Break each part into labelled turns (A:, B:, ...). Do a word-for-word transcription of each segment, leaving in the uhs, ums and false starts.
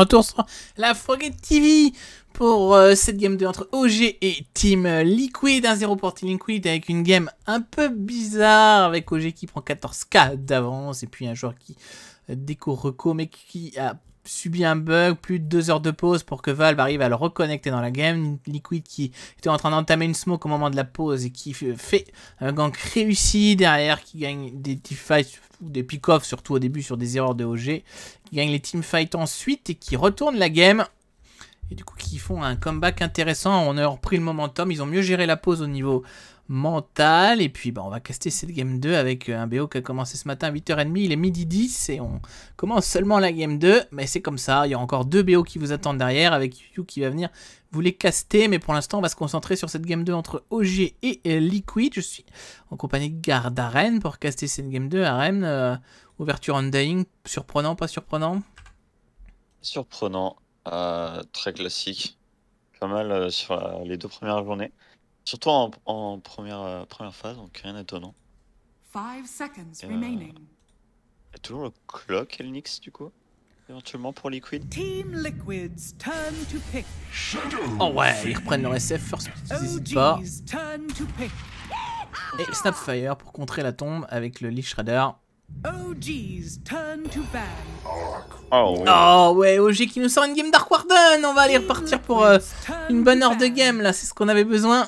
A: retour sur la Frogget T V pour euh, cette game deux entre O G et Team Liquid. un zéro pour Team Liquid avec une game un peu bizarre avec O G qui prend quatorze K d'avance et puis un joueur qui euh, déco reco mais qui a subi un bug, plus de deux heures de pause pour que Valve arrive à le reconnecter dans la game. Liquid qui était en train d'entamer une smoke au moment de la pause et qui fait un gank réussi derrière, qui gagne des teamfights ou des pick-offs surtout au début sur des erreurs de O G, qui gagne les teamfights ensuite et qui retourne la game. Et du coup qui font un comeback intéressant, on a repris le momentum, ils ont mieux géré la pause au niveau mental. Et puis bah, on va caster cette game deux avec un B O qui a commencé ce matin à huit heures trente, il est midi dix et on commence seulement la game deux. Mais c'est comme ça, il y a encore deux B O qui vous attendent derrière avec Yu qui va venir vous les caster. Mais pour l'instant on va se concentrer sur cette game deux entre O G et Liquid. Je suis en compagnie de Garde Arène pour caster cette game deux. Arène, euh, ouverture Undying, surprenant, pas surprenant?
B: Surprenant. Euh, très classique, pas mal euh, sur euh, les deux premières journées, surtout en, en première, euh, première phase, donc rien d'étonnant.
C: Five seconds
B: Et, euh,
C: remaining.
B: et toujours le clock et le Nyx du coup, éventuellement pour Liquid.
C: Team Liquid's turn to pick.
A: Oh ouais, ils reprennent leur S F, first ils n'hésitent pas.
C: O G's turn to pick.
A: Et Snapfire pour contrer la tombe avec le Lich Shredder.
C: O G's turn to ban.
B: Oh, oui.
A: Oh ouais, O G qui nous sort une game Dark Warden. On va aller repartir pour euh, une bonne heure de game là, c'est ce qu'on avait besoin.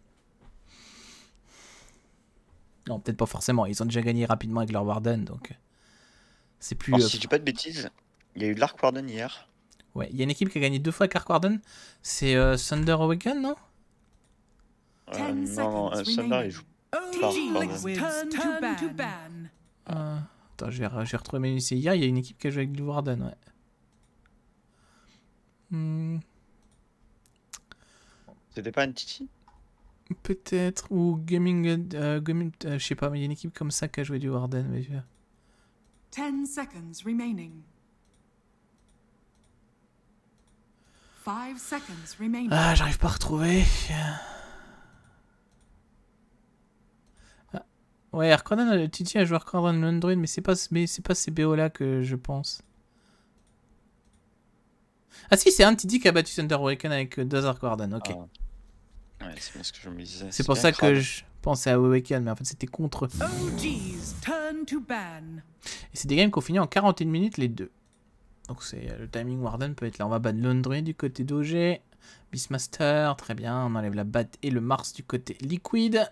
A: Non, peut-être pas forcément, ils ont déjà gagné rapidement avec leur Warden, donc c'est plus...
B: Alors,
A: euh,
B: si je dis pas de bêtises, il y a eu l'Arc Warden hier.
A: Ouais, il y a une équipe qui a gagné deux fois avec Dark Warden. C'est euh, Thunder Awaken, non?
B: Euh, non, non, euh, Thunder il joue
C: O G
B: Pardon.
C: Liquid's turn to ban.
A: Euh, attends, j'ai retrouvé mes lycées hier, il y a une équipe qui a joué avec le Warden, ouais. Hmm,
B: C'était pas un Titi?
A: peut-être, ou Gaming... Euh, gaming euh, je sais pas, mais il y a une équipe comme ça qui a joué du Warden. Mais...
C: Ten seconds remaining. Five seconds remaining.
A: Ah, j'arrive pas à retrouver. Ah. Ouais, Arcordon, Titi a joué Arcordon l'Android, mais c'est pas, mais c'est pas ces B O là que je pense. Ah si, c'est un Titi qui a battu Thunder Awaken avec deux Arcordon, ok.
B: Ah. Ouais, c'est bien ce que je me disais.
A: C'est pour
B: bien
A: ça que
B: crade.
A: je pensais à Awaken, mais en fait c'était contre eux.
C: O G's turn to ban.
A: Et c'est des games qu'on finit en quarante et une minutes les deux. Donc c'est le timing Warden peut être là. On va ban l'Android du côté d'O G. Beastmaster, très bien. On enlève la Bat et le Mars du côté Liquid.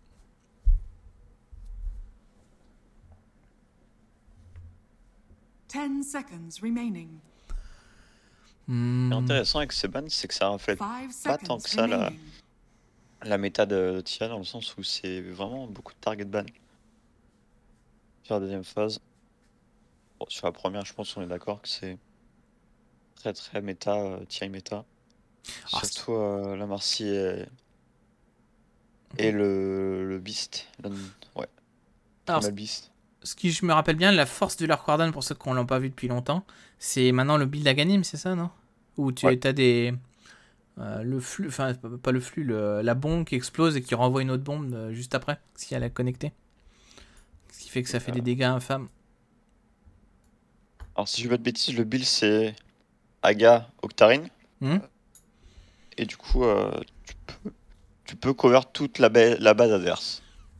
C: Ten seconds remaining.
A: Hmm.
B: Ce qui est intéressant avec ces bans, c'est que ça reflète
C: Five
B: pas tant
C: seconds
B: que ça la,
C: remaining.
B: la méta de T I A dans le sens où c'est vraiment beaucoup de target ban. Sur la deuxième phase. Bon, sur la première, je pense qu'on est d'accord que c'est très très méta, euh, T I A méta.
A: Ah,
B: Surtout euh, la Marcy et, et le, le Beast. Le, ouais,
A: Alors,
B: le Beast.
A: ce qui je me rappelle bien, la force de leur Warden pour ceux qui ne l'ont pas vu depuis longtemps, c'est maintenant le build Aghanim, c'est ça, non? Où tu
B: Ouais.
A: as des... Euh, le flux, enfin pas le flux, le, la bombe qui explose et qui renvoie une autre bombe euh, juste après, si elle est connectée. Ce qui fait que ça fait des dégâts infâmes.
B: Alors si je dis pas de bêtises, le build c'est Aga Octarine.
A: Hmm.
B: Et du coup, euh, tu, peux, tu peux cover toute la, ba la base adverse.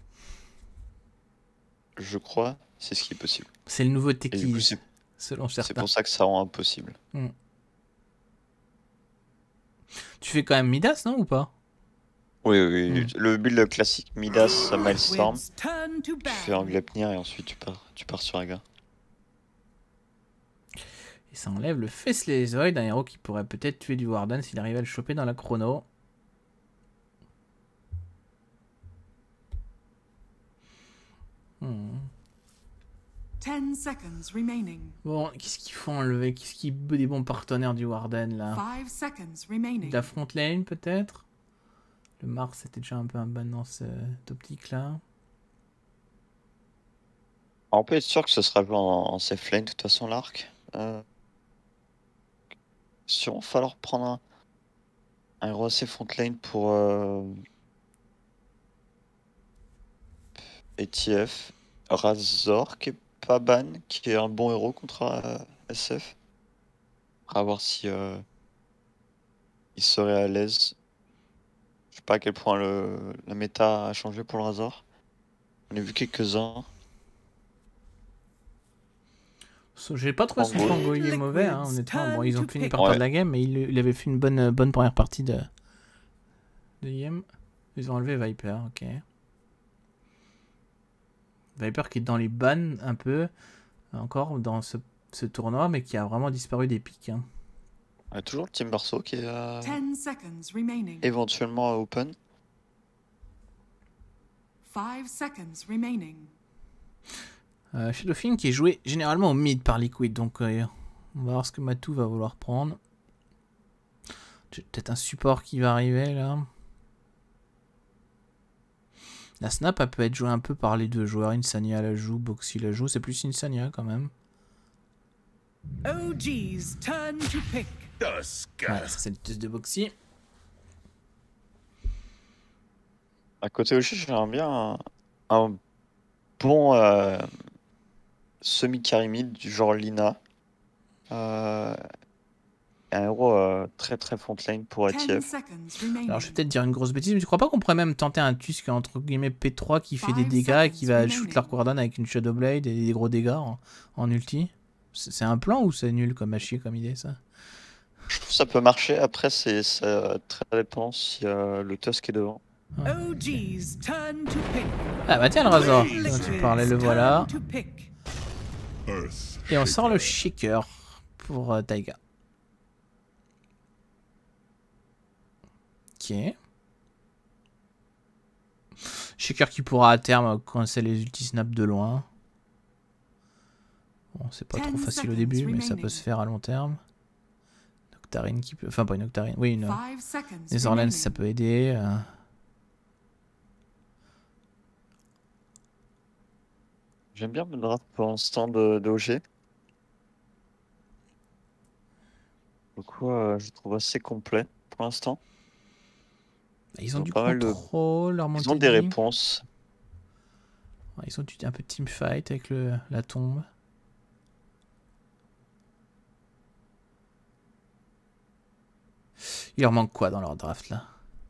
B: Je crois, c'est ce qui est possible.
A: C'est le nouveau
B: Et du coup,
A: Techies,
B: c'est
A: selon
B: c'est
A: certains.
B: pour ça que ça rend impossible.
A: Hmm. Tu fais quand même Midas, non, ou pas?
B: Oui, oui, oui.
A: Hmm.
B: Le build classique Midas, Milestorm.
C: Liquid's turn to
B: Tu fais un
C: ban.
B: Gleipnir et ensuite tu pars, tu pars sur Aga.
A: Et ça enlève le Faceless d'un héros qui pourrait peut-être tuer du Warden s'il arrive à le choper dans la chrono. Hmm.
C: Ten seconds remaining.
A: Bon, qu'est-ce qu'il faut enlever? Qu'est-ce qui est des bons partenaires du Warden là?
C: Five seconds
A: De
C: remaining.
A: la front lane peut-être? Le Mars c'était déjà un peu un ban dans cette optique là.
B: Alors, on peut être sûr que ce sera joué en, en safe lane, de toute façon, l'arc. Euh... Sûrement falloir prendre un, un héros assez front lane pour euh... E T F. Razor qui est pas ban, qui est un bon héros contre euh, S F. Après, à voir si euh, il serait à l'aise. Je sais pas à quel point le, la méta a changé pour le Razor. On a vu quelques-uns.
A: So, J'ai pas trouvé son
B: Fangoy.
A: Fangoy mauvais, hein, honnêtement. Bon, ils ont fini par
B: Ouais.
A: perdre la game, mais il, il avait fait une bonne, bonne première partie de, de game. Ils ont enlevé Viper, ok. Viper qui est dans les bans un peu, encore dans ce, ce tournoi, mais qui a vraiment disparu des pics. Hein.
B: On a toujours le Team Barso qui est euh,
C: Ten seconds remaining.
B: éventuellement à open.
C: Five seconds remaining.
A: Euh, Shadowfin qui est joué généralement au mid par Liquid, donc euh, on va voir ce que Matou va vouloir prendre. J'ai peut-être un support qui va arriver là. La snap elle peut être jouée un peu par les deux joueurs. Insania la joue, Boxy la joue. C'est plus Insania quand même.
C: O G's turn to pick.
A: Ouais, ça c'est le test de Boxy.
B: À côté aussi, j'aimerais bien un, un bon euh, semi-carry mid du genre Lina. Euh, un héros euh, très très front lane pour
C: Ten
B: A T F.
C: seconds remaining.
A: Alors je vais peut-être dire une grosse bêtise, mais tu crois pas qu'on pourrait même tenter un Tusk entre guillemets P trois qui fait des
C: Five
A: dégâts et qui va
C: seconds
A: shoot
C: remaining.
A: l'Arcwardan avec une Shadowblade et des gros dégâts en, en ulti? C'est c'est un plan ou c'est nul comme à chier comme idée ça?
B: Je trouve que ça peut marcher. Après, c'est ça très dépend si euh, le Tusk est devant.
C: O G's turn to pick.
A: Ah bah tiens le Razor, dont
C: Liquid's
A: tu parlais, le voilà.
C: turn to pick.
A: Et on sort le Shaker pour euh, Taiga. Ok. Shaker qui pourra à terme coincer les ulti-snaps de loin. Bon, c'est pas trop
C: Ten
A: facile au
C: seconds
A: début, mais ça
C: remaining.
A: peut se faire à long terme. Noctarine qui peut... Enfin, pas une Noctarine. Oui, une...
C: Five seconds
A: Les Orlans,
C: remaining.
A: ça peut aider. euh.
B: J'aime bien le draft pour l'instant de, de O G. Du coup, euh, je le trouve assez complet pour l'instant.
A: Ils ont
B: Ils ont
A: du
B: pas mal de-
A: contrôle, leur
B: Ils
A: montée
B: ont
A: de
B: des
A: ligne.
B: réponses.
A: Ouais, ils ont du- un peu de teamfight avec le, la tombe. Il leur manque quoi dans leur draft là?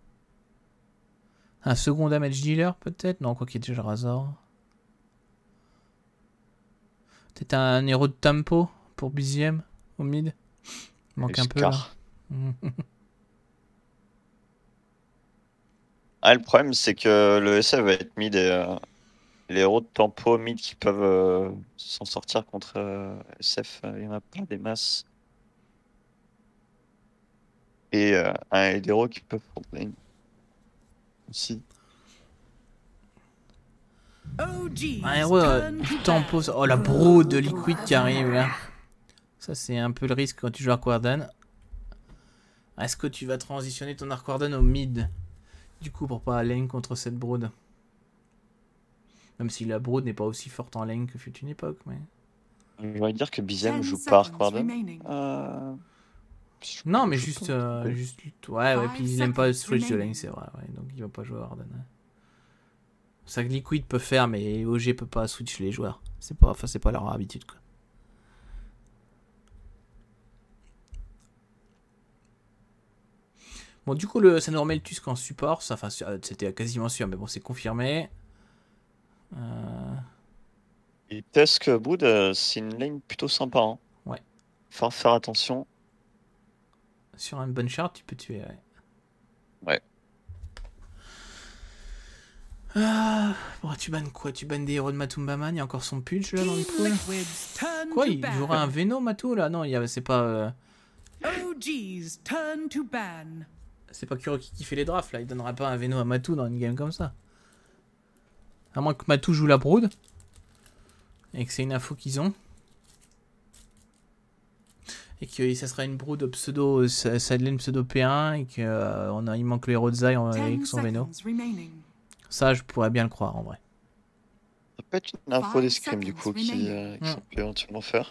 A: Un second damage dealer peut-être? Non, quoi qu'il y ait déjà le Razor. Peut-être un héros de tempo pour B Z M au mid. Il manque
B: Et
A: un peu là.
B: Scar. Ah, le problème, c'est que le S F va être mid et euh, les héros de tempo mid qui peuvent euh, s'en sortir contre euh, S F, euh, il y en a pas des masses. Et euh, un et des héros qui peuvent front lane aussi.
C: O G's
A: Un héros euh,
C: turn
A: du
C: to
A: tempo.
C: bad.
A: ça- Oh la brood de Liquid qui arrive là. Ça c'est un peu le risque quand tu joues Arcwardan. Est-ce que tu vas transitionner ton Arcwardan au mid? Du coup pour pas lane contre cette brood. Même si la brood n'est pas aussi forte en lane que fut une époque. Mais...
B: Je vais dire que B Z M
C: Ten
B: joue pas
C: seconds
B: Arcwardan.
C: remaining.
B: Euh... je-
A: Non mais
B: je
A: juste,
B: peux me
A: euh,
B: tromper.
A: juste... Ouais ouais,
C: Five
A: puis il aime pas
C: seconds
A: switch de lane,
C: remaining.
A: c'est vrai. Ouais, donc il va pas jouer Arden. Ouais. C'est ça que Liquid peut faire, mais O G peut pas switch les joueurs. C'est pas, enfin, c'est pas leur habitude quoi. Bon du coup le, ça nous remet le Tusk en support, ça, enfin c'était quasiment sûr, mais bon c'est confirmé. Euh...
B: Et Tusk Brood, euh, c'est une lane plutôt sympa. Hein.
A: Ouais.
B: Faut faire attention.
A: Sur un bon chart tu peux tuer. Ouais.
B: Ouais.
A: Ah, bon, tu bannes quoi? Tu bannes des héros de Matumbaman, il y a encore son pudge là dans le
C: Team
A: pool.
C: Liquid's turn
A: Quoi,
C: to
A: il jouera
C: ban.
A: un Veno Matou là? Non, il y a- c'est pas euh,
C: O G's turn to ban.
A: c'est pas Kuroki qui fait les drafts là, il donnera pas un Veno à Matou dans une game comme ça. À moins que Matou joue la brood. Et que c'est une info qu'ils ont. Et que ça sera une brood pseudo sideline pseudo P un et que euh, on a, il manque le héros de Zai en-
C: Ten
A: avec son Veno.
C: seconds remaining.
A: Ça je pourrais bien le croire en vrai.
B: Ça peut être une info
C: Five
B: d'escrime du
C: seconds
B: coup qui,
C: remaining.
B: euh, qui
A: Mm.
B: on peut éventuellement faire.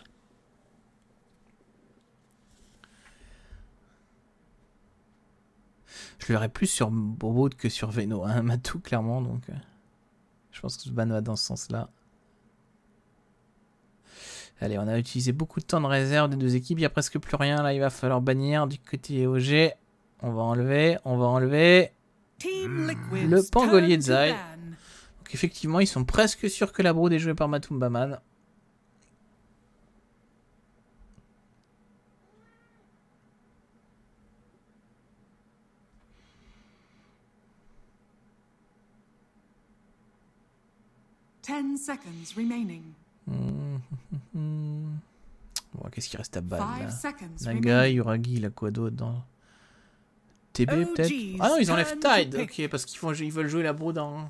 A: Je le verrais plus sur brood que sur Veno, hein, Matou clairement donc. euh, je pense que ce ban va dans ce sens là. Allez, on a utilisé beaucoup de temps de réserve des deux équipes. Il n'y a presque plus rien. Là, il va falloir bannir du côté O G. On va enlever, on va enlever le pangolier de Zai. Donc effectivement, ils sont presque sûrs que la brood est jouée par Matumbaman.
C: Ten seconds remaining.
A: Mmh, mmh, mmh. Bon, qu'est-ce qui reste à ban là?
C: Five seconds
A: Naga,
C: remaining.
A: Uragi, il a quoi d'autre dans T B
C: Oh,
A: peut-être?
C: geez,
A: Ah non, ils enlèvent
C: time to
A: Tide.
C: pick.
A: Ok, parce qu'ils font, ils veulent jouer la brood en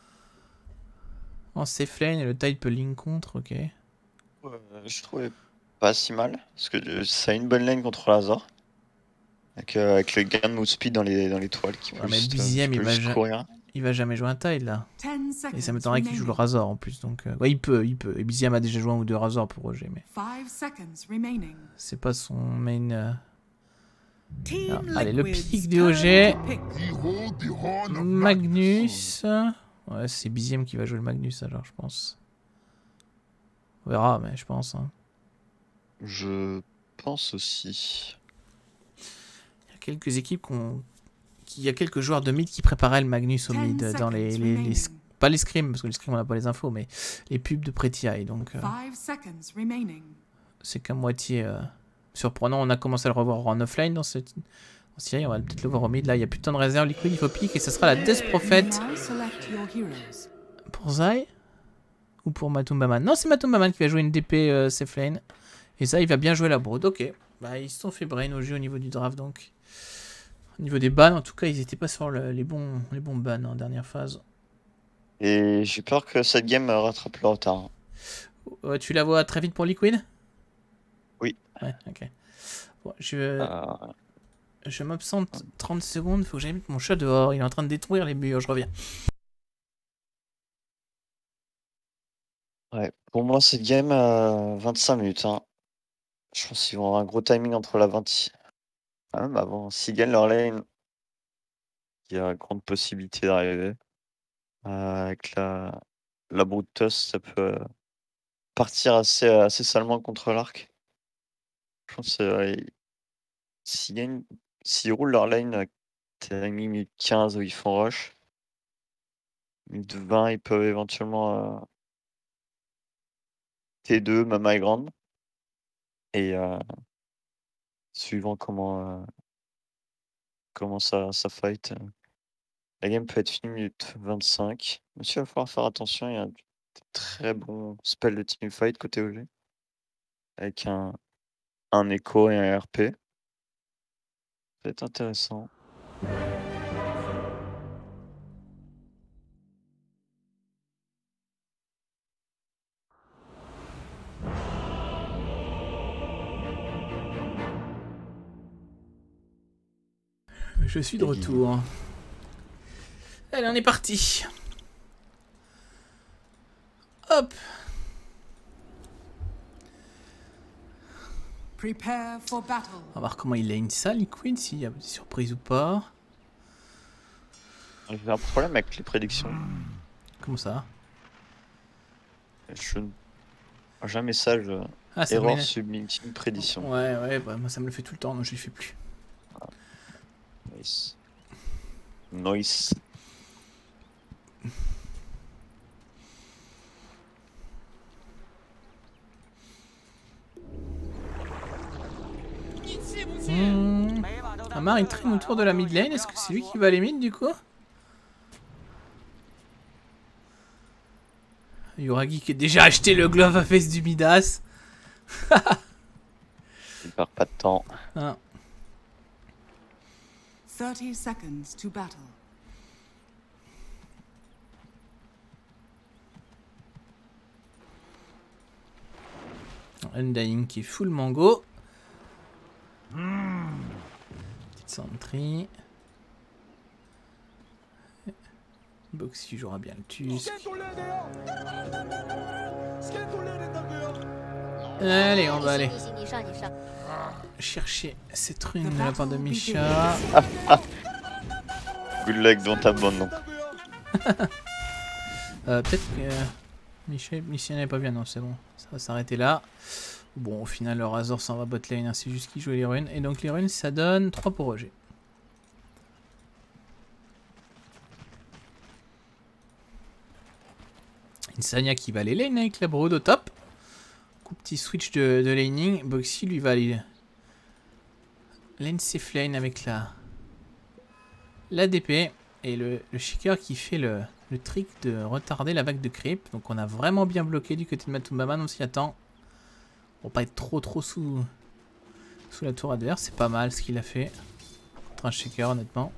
A: en safe lane et le Tide peut link contre. Ok.
B: Euh, je trouvais pas si mal, parce que euh, ça a une bonne lane contre Lazare. Avec, euh, avec le gain de move speed dans les, dans les toiles qui
A: Ouais,
B: peut
A: mais
B: juste,
A: B Z
B: euh,
A: M,
B: qui
A: il
B: peut
A: va
B: juste
A: ja-
B: courir.
A: Il va jamais jouer un Tide là.
C: Ten seconds
A: Et ça m'étonnerait qu'il joue le
C: remaining.
A: Razor en plus. Donc, euh, ouais, il peut, il peut. Et B Z M a déjà joué un ou deux Razor pour Roger, mais
C: Five seconds remaining.
A: c'est pas son main. euh,
C: Team
A: Ah, allez, le
C: Liquid's
A: pic de O G.
C: turn to pick.
D: Behold the horn of
A: Magnus. Ouais, c'est B Z M qui va jouer le Magnus alors, je pense. On verra, mais je pense. Hein.
B: Je pense aussi.
A: Il y a quelques équipes qu'on. qui- Il y a quelques joueurs de mid qui préparaient le Magnus au
C: Ten
A: mid dans les,
C: seconds
A: les, les-
C: remaining.
A: pas les scrims parce que les scrims on n'a pas les infos mais les pubs de Pretty Eye donc euh,
C: Five seconds remaining.
A: c'est qu'à moitié euh, surprenant. On a commencé à le revoir en offline dans cette en série, on va peut-être le voir au mid. Là il y a plus de temps de réserve, Liquid il faut pique et ça sera la Death Prophet
C: Now select your heroes.
A: pour Zai ou pour Matumbaman. Non, c'est Matumbaman qui va jouer une D P euh, safe lane et ça il va bien jouer la brood. Ok, bah ils se sont fait brain au jeu au niveau du draft donc. Au niveau des bans, en tout cas, ils étaient pas sur le- les, bons, les bons bans en dernière phase.
B: Et j'ai peur que cette game euh, rattrape le retard.
A: Euh, tu la vois très vite pour Liquid?
B: Oui.
A: Ouais, ok. Bon, je
B: Euh,
A: je m'absente trente secondes, faut que j'aille mettre mon chat dehors, il est en train de détruire les murs, je reviens.
B: ouais. Pour moi, cette game, euh, vingt-cinq minutes. Hein. Je pense qu'ils vont avoir un gros timing entre la vingt. Ah, même avant, s'ils gagnent leur lane, il y a grande possibilité d'arriver. Euh, avec la, la Brute Toss, ça peut euh, partir assez, assez salement contre l'arc. Je pense que euh, s'ils gagnent, s'ils roulent leur lane à timing minute quinze où ils font rush, minute vingt, ils peuvent éventuellement euh, T deux, même high ground. Et euh, suivant comment, euh, comment ça, ça fight, euh, la game peut être finie minute vingt-cinq. Monsieur, il va falloir faire attention, il y a un très bon spell de teamfight côté O G. Avec un, un écho et un R P. Ça va être intéressant.
A: Je suis de retour. Allez, on est parti. Hop.
C: Prepare for battle.
A: On va voir comment il lane ça, Liquid, s'il y a des surprises ou pas.
B: J'ai un problème avec les prédictions.
A: Comment ça?
B: Je... J'ai un message euh,
A: Ah, ça
B: erreur
A: me met-
B: submitting prédiction.
A: Ouais, ouais, bah, moi ça me le fait tout le temps, donc je le fais plus.
B: Nice. Nice.
A: Hmm. Amar il traîne autour de la mid lane, est-ce que c'est lui qui va aller mid du coup? Uragi qui a déjà acheté le glove à face du Midas.
B: Il perd pas de temps.
A: Ah.
C: Thirty seconds to battle.
A: Undying qui est full mango. Petite sentry. Boxy jouera bien le Tusk. Allez, on va aller chercher cette rune de la part de Misha.
B: Good luck dans ta bande, non.
A: Euh, Peut-être que... Michel, Michel n'est pas bien, non, c'est bon. Ça va s'arrêter là. Bon, au final, le Razor s'en va bot lane, hein, c'est juste qu'il joue les runes. Et donc, les runes, ça donne trois pour Roger. Insania qui va aller lane avec la Brood au top. Coup petit switch de, de laning. Boxy lui va aller lane safe lane avec la la D P. Et le, le Shaker qui fait le, le trick de retarder la vague de creep. Donc on a vraiment bien bloqué du côté de Matumbaman, on s'y attend. Pour pas être trop trop sous, sous la tour adverse. C'est pas mal ce qu'il a fait contre un Shaker honnêtement.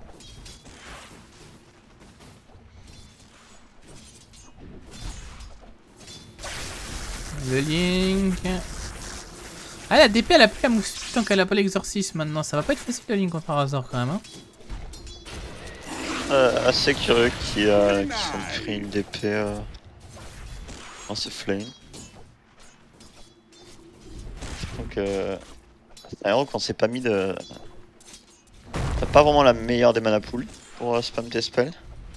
A: Le Link. Ah, la D P elle a plus la mousse tant qu'elle a pas l'exorcisme maintenant. Ça va pas être facile le Link contre Razor quand même. Hein.
B: Euh, assez curieux qui, euh, qui sont pris une D P euh, en safe lane. Donc, euh, c'est un héros qu'on s'est pas mis de. T'as pas vraiment la meilleure des mana pools pour euh, spam tes spells.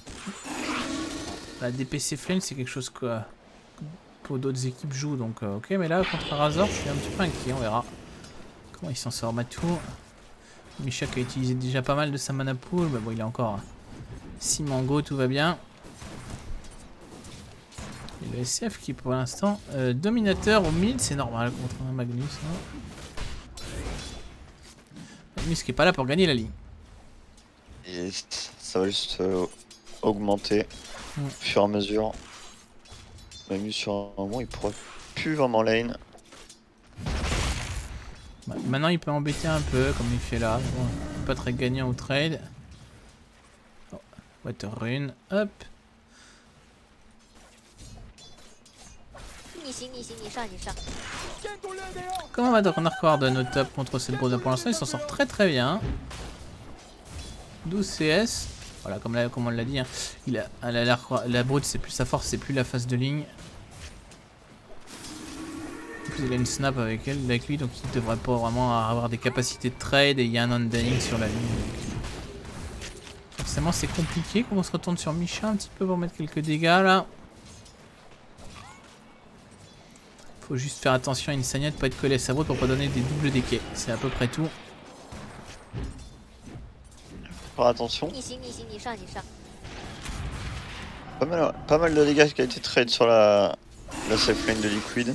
A: La D P safe lane c'est quelque chose que. D'autres équipes jouent donc euh, ok, mais là contre Razor je suis un petit peu inquiet, on verra comment il s'en sort. Matou Misha qui a utilisé déjà pas mal de sa mana pool, mais bon il a encore six mango, tout va bien. Et le S F qui pour l'instant euh, dominateur au mid, c'est normal contre un Magnus. Hein. Magnus qui est pas là pour gagner la ligne.
B: Et ça va juste euh, augmenter mm. au fur et à mesure. Magnus sur un moment il pourra plus vraiment lane.
A: Bah, maintenant il peut embêter un peu comme il fait là. Bon, il peut pas très gagnant au trade. Oh, Water Rune, hop. Comment va donc on a recommandé au top contre cette Brood pour l'instant, il s'en sort très très bien. douze C S. Voilà, comme, la, comme on l'a dit, hein. il a, elle a l'air, la Brood c'est plus sa force, c'est plus la phase de ligne. En plus, il a une snap avec elle, avec lui, donc il devrait pas vraiment avoir des capacités de trade et il y a un undying sur la ligne. Donc... Forcément, c'est compliqué. Comme on se retourne sur Misha un petit peu pour mettre quelques dégâts là. Faut juste faire attention à Insania de pas être collé à sa Brood pour pas donner des doubles déquets. C'est à peu près tout.
B: Faire attention. Pas mal, pas mal de dégâts qui a été trade sur la, la safe lane de Liquid.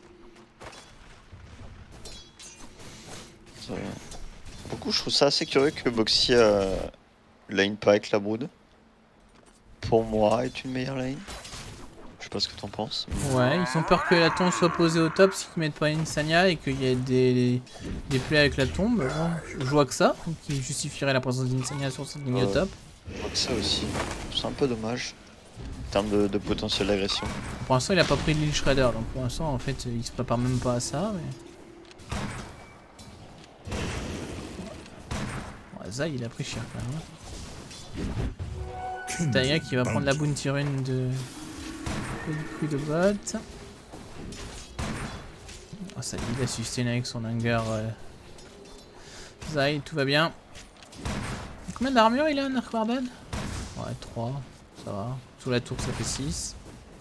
B: Beaucoup, je trouve ça assez curieux que Boxy euh, lane pas avec la Brood. Pour moi, est une meilleure lane. Je sais pas ce que t'en penses. Mais...
A: Ouais, ils ont peur que la tombe soit posée au top s'ils mettent pas Insania et qu'il y ait des, des plays avec la tombe. Bon, je vois que ça, qui justifierait la présence d'Insania sur cette ligne
B: euh,
A: au top.
B: Je vois que ça aussi. C'est un peu dommage en termes de, de potentiel d'agression.
A: Pour l'instant, il a pas pris de Lynch Shredder, donc pour l'instant, en fait, il se prépare même pas à ça. Mais... Ouais, Zai, il a pris cher quand même. Hein. Taya qui va prendre la bounty rune de. Liquid de bot. Oh, ça il a sustain avec son hunger. Euh... Zai, tout va bien. Combien d'armure il a, Narquarded? Ouais, trois, ça va. Sous la tour, ça fait six.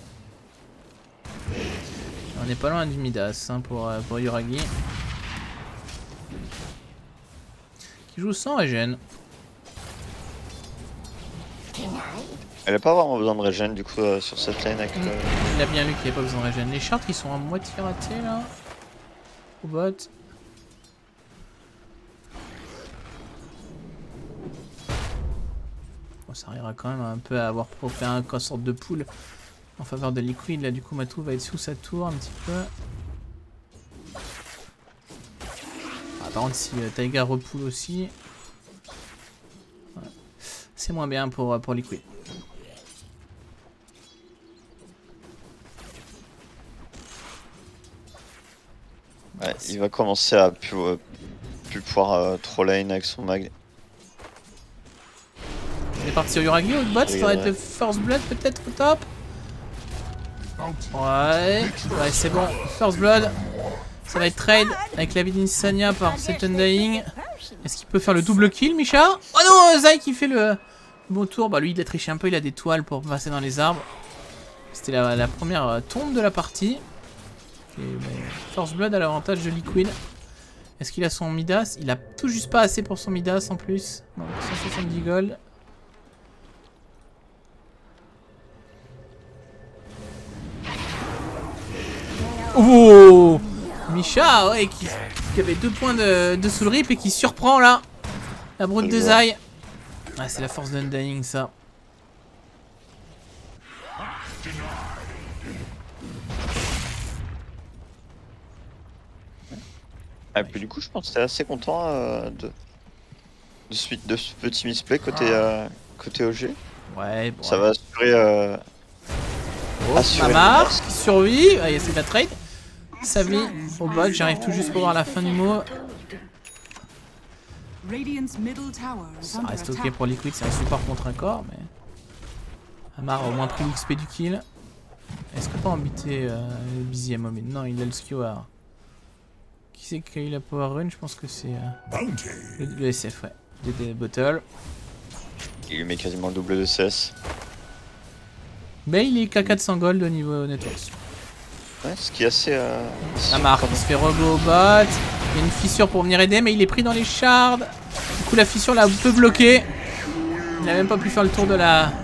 A: On est pas loin du Midas hein, pour, euh, pour Yuragi. Qui joue sans régène.
B: Elle a pas vraiment besoin de régène du coup euh, sur cette lane avec
A: mmh.
B: le...
A: Il a bien lu qu'il n'y avait pas besoin de régène. Les charts qui sont à moitié ratés là. Au bot. Bon, ça arrivera quand même un peu à avoir fait un sorte de pool en faveur de Liquid. Là du coup Matou va être sous sa tour un petit peu. Ah, par contre si euh, Taiga repoule aussi. Ouais. C'est moins bien pour, pour Liquid.
B: Ouais, il va commencer à plus, euh, plus pouvoir euh, trop lane avec son mag.
A: On est parti sur Yuragi au bot, ça va être le First Blood peut-être au top. Ouais, ouais c'est bon, First Blood. Ça va être trade avec la vie d'Insania par cet Undying. Est-ce qu'il peut faire le double kill, Misha? Oh non, Zai qui fait le bon tour. Bah lui il a triché un peu, il a des toiles pour passer dans les arbres. C'était la, la première euh, tombe de la partie. Et, mais, First Blood a l'avantage de Liquid. Est-ce qu'il a son Midas? Il a tout juste pas assez pour son Midas en plus. Donc cent soixante-dix gold. Oh, Misha, ouais, qui, qui avait deux points de, de soul rip et qui surprend là. La brute de Zai. Ah, c'est la force d'Undying ça.
B: Et puis du coup, je pense que t'es assez content euh, de, de, ce, de ce petit misplay côté, euh, côté O G.
A: Ouais, bon.
B: Ça
A: ouais.
B: va assurer. Euh,
A: Oh,
B: assurer
A: Mamar
B: le
A: qui survit. Ah, il essaie de la trade. Sa vie au bot, j'arrive tout juste pour voir la fin du mot.
C: Radiant's middle tower is
A: Ça
C: under
A: reste ok
C: attack.
A: pour Liquid, c'est un support contre un corps, mais. Amar a au moins pris l'X P du kill. Est-ce qu'on peut embêter euh, le B Z M O? Non, il a le skewer. Qui c'est qui a eu la power run? Je pense que c'est euh, le, le S F, ouais. D D Bottle.
B: Il lui met quasiment le double de C S.
A: Mais il est qu'à quatre cents gold au niveau networks.
B: Ouais, ce qui est assez. Euh,
A: Amar qui se fait rego au bot. Il y a une fissure pour venir aider, mais il est pris dans les shards. Du coup, la fissure l'a un peu bloqué. Il n'a même pas pu faire le tour de la.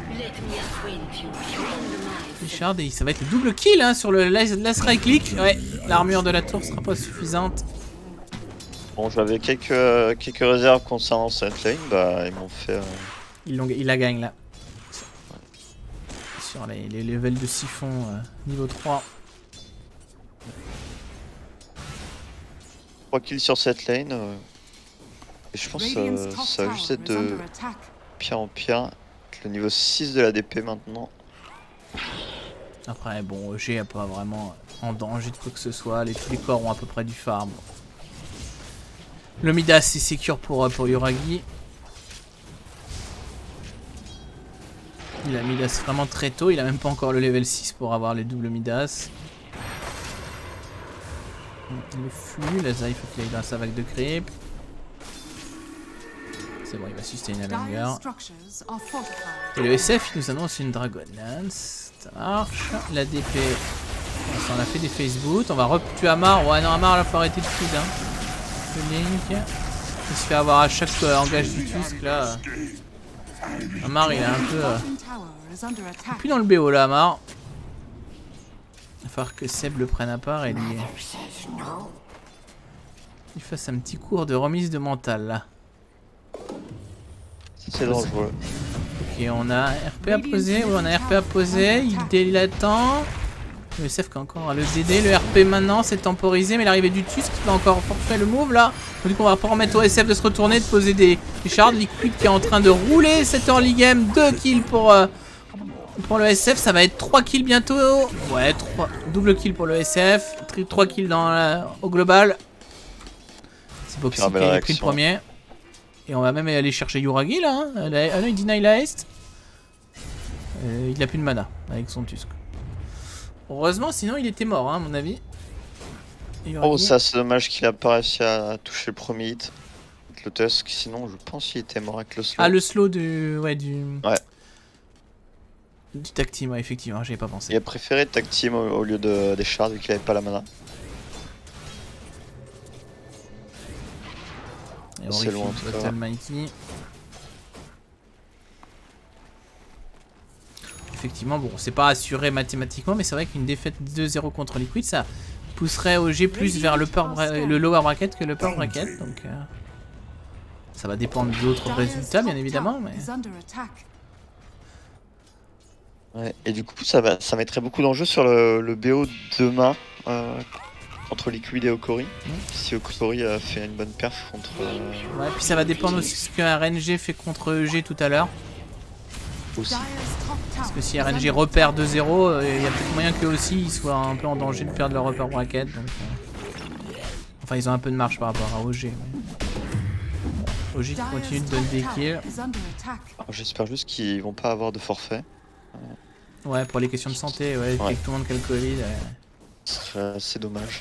A: Les shards et ça va être le double kill hein, sur le last right click. Ouais, l'armure de la tour sera pas suffisante.
B: Bon, j'avais quelques, quelques réserves concernant cette lane, bah ils m'ont fait. Euh...
A: Ils l'ont, il la gagne là. Sur les, les levels de siphon euh, niveau trois.
B: trois kills sur cette lane. Euh... Et je pense que euh, ça va juste être de pire en pire. Avec le niveau six de la D P maintenant.
A: Après, bon, O G a pas vraiment en danger de quoi que ce soit. Les, tous les corps ont à peu près du farm. Le Midas c'est secure pour, pour Yuragi. Il a Midas vraiment très tôt. Il a même pas encore le level six pour avoir les doubles Midas. Le flux, la Zai, il faut qu'il aille dans sa vague de creep. C'est bon, il va sustain la banger. Et le S F il nous annonce une Dragon Lance. Ça marche. La D P. On a fait des face boots. On va retuer Amar. Ouais, non, Amar, là, faut arrêter de feed. Hein. Le Link. Il se fait avoir à chaque euh, engage du Tusk là. Amar, il est un peu. Euh... Puis dans le B O là, Amar. Il va falloir que Seb le prenne à part et lui. Il fasse un petit cours de remise de mental là.
B: C'est dangereux.
A: Ok, on a R P à poser. Oui, on a R P à poser. Il, il attend. Le S F qui a encore le D D. Le R P maintenant, c'est temporisé. Mais l'arrivée du Tusk qui va encore faire le move là. Donc, du coup, on va pas remettre au S F de se retourner, de poser des, des shards. Liquid qui est en train de rouler cette early game. deux kills pour, euh, pour le S F. Ça va être trois kills bientôt. Ouais, trois, double kill pour le S F. trois kills dans la, au global. C'est Boxy qui a pris le premier. Et on va même aller chercher Yuragi là. Hein. Ah non, il deny la haste. Euh, il a plus de mana avec son Tusk. Heureusement, sinon il était mort, hein, à mon avis. Yuragi.
B: Oh, ça c'est dommage qu'il a pas réussi à toucher le premier hit avec le Tusk. Sinon, je pense qu'il était mort avec le slow.
A: Ah, le slow du. Ouais, du.
B: Ouais.
A: Du tag team, ouais, effectivement, j'y ai pas pensé.
B: Il a préféré tag team au, au lieu de, des shards vu qu'il avait pas la mana. C'est loin en tout cas.
A: Almighty. Effectivement, bon, c'est pas assuré mathématiquement, mais c'est vrai qu'une défaite deux zéro contre Liquid, ça pousserait O G plus vers le, le lower bracket que le upper bracket. Donc, euh, ça va dépendre d'autres résultats, bien évidemment. Mais...
B: Ouais, et du coup, ça, va, ça mettrait beaucoup d'enjeux sur le, le B O demain. Euh, Entre Liquid et Okori. Mmh. Si Okori a fait une bonne perf contre. Euh...
A: Ouais, puis ça va dépendre aussi de ce que R N G fait contre E G tout à l'heure.
B: Aussi.
A: Parce que si R N G repère deux zéro, il euh, y a peut-être moyen qu'eux aussi ils soient un peu en danger de perdre leur upper bracket. Donc, euh... Enfin, ils ont un peu de marge par rapport à O G. Mais... O G qui continue de donner des kills.
B: J'espère juste qu'ils vont pas avoir de forfait.
A: Ouais, pour les questions de santé, ouais, ouais. Tout le monde qui a le Covid. Ouais.
B: C'est assez dommage.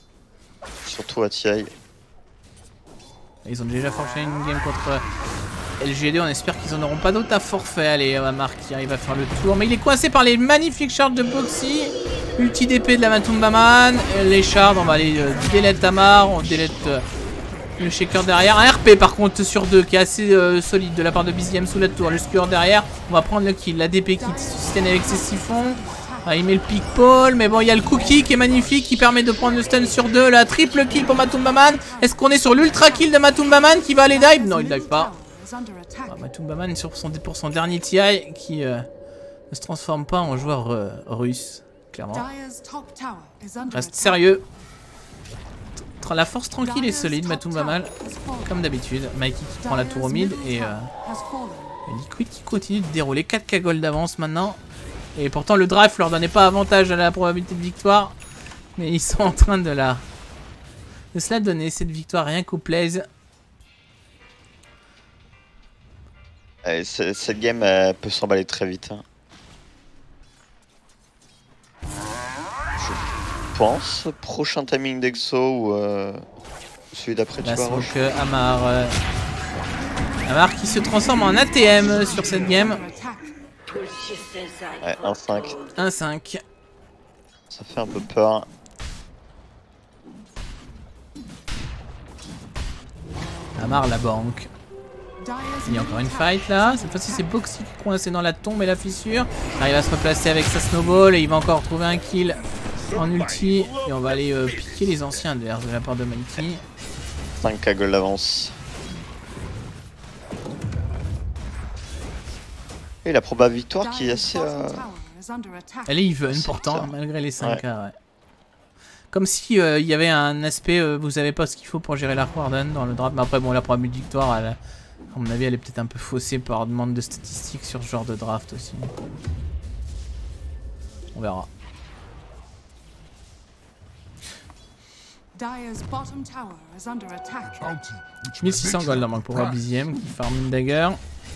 B: Surtout à T I.
A: Ils ont déjà forcé une game contre L G D, on espère qu'ils en auront pas d'autres à forfait. Allez, Amar qui arrive à faire le tour. Mais il est coincé par les magnifiques charges de Boxy. Ulti d'épée de la Matumbaman. Les shards, on va aller euh, délete Amar. On délete euh, le shaker derrière. Un R P par contre sur deux qui est assez euh, solide de la part de B Z M sous la tour. Le skewer derrière. On va prendre le kill. La D P qui sustain avec ses siphons. Ah, il met le pick pole, mais bon, il y a le cookie qui est magnifique, qui permet de prendre le stun sur deux. La triple kill pour Matumbaman. Est-ce qu'on est sur l'ultra kill de Matumbaman qui va aller dive? Non, il dive pas. Ah, Matumbaman sur son, pour son dernier T I qui euh, ne se transforme pas en joueur euh, russe, clairement. Reste sérieux. La force tranquille et solide, Matumbaman, comme d'habitude. Mikey qui prend la tour au mid et, euh, et Liquid qui continue de dérouler. quatre K gold d'avance maintenant. Et pourtant le draft leur donnait pas avantage à la probabilité de victoire. Mais ils sont en train de la de se la donner cette victoire rien qu'au plaise.
B: Allez, cette game elle peut s'emballer très vite. Hein. Je pense. Prochain timing d'Exo ou euh, celui d'après tu vois.
A: Donc euh, Amar, euh, Amar qui se transforme en A T M sur cette game.
B: Ouais, un cinq.
A: un cinq.
B: Ça fait un peu peur.
A: Amar la banque. Il y a encore une fight là. Cette fois-ci c'est Boxy qui est coincé dans la tombe et la fissure. Il arrive à se replacer avec sa snowball et il va encore trouver un kill en ulti. Et on va aller euh, piquer les anciens adverses de la part de Mikey.
B: cinq K gold d'avance. Et la probable victoire qui est assez... Euh...
A: Elle est even pourtant, malgré les cinq K. Ouais. Ouais. Comme si euh, il y avait un aspect, euh, vous avez pas ce qu'il faut pour gérer la Warden dans le draft. Mais après, bon, la probabilité de victoire, elle, à mon avis, elle est peut-être un peu faussée par demande de statistiques sur ce genre de draft aussi. On verra. mille six cents gold en manque pour voir B Z M qui farm une dagger.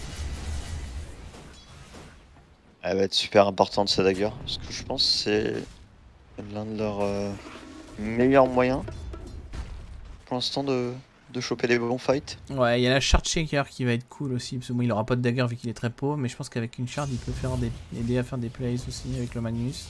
B: Elle va être super importante cette dagger, parce que je pense que c'est l'un de leurs euh, meilleurs moyens pour l'instant de, de choper les bons fights.
A: Ouais, il y a la shard shaker qui va être cool aussi, parce que bon, il aura pas de dagger vu qu'il est très pauvre, mais je pense qu'avec une shard il peut faire des, aider à faire des plays aussi avec le Magnus.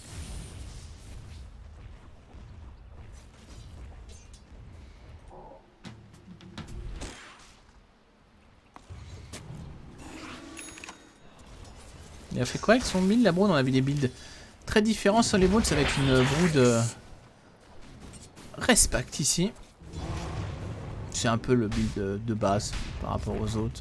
A: Il a fait quoi avec son build la brood? On a vu des builds très différents sur les broods. Ça va être une brood euh, respect ici. C'est un peu le build de, de base par rapport aux autres.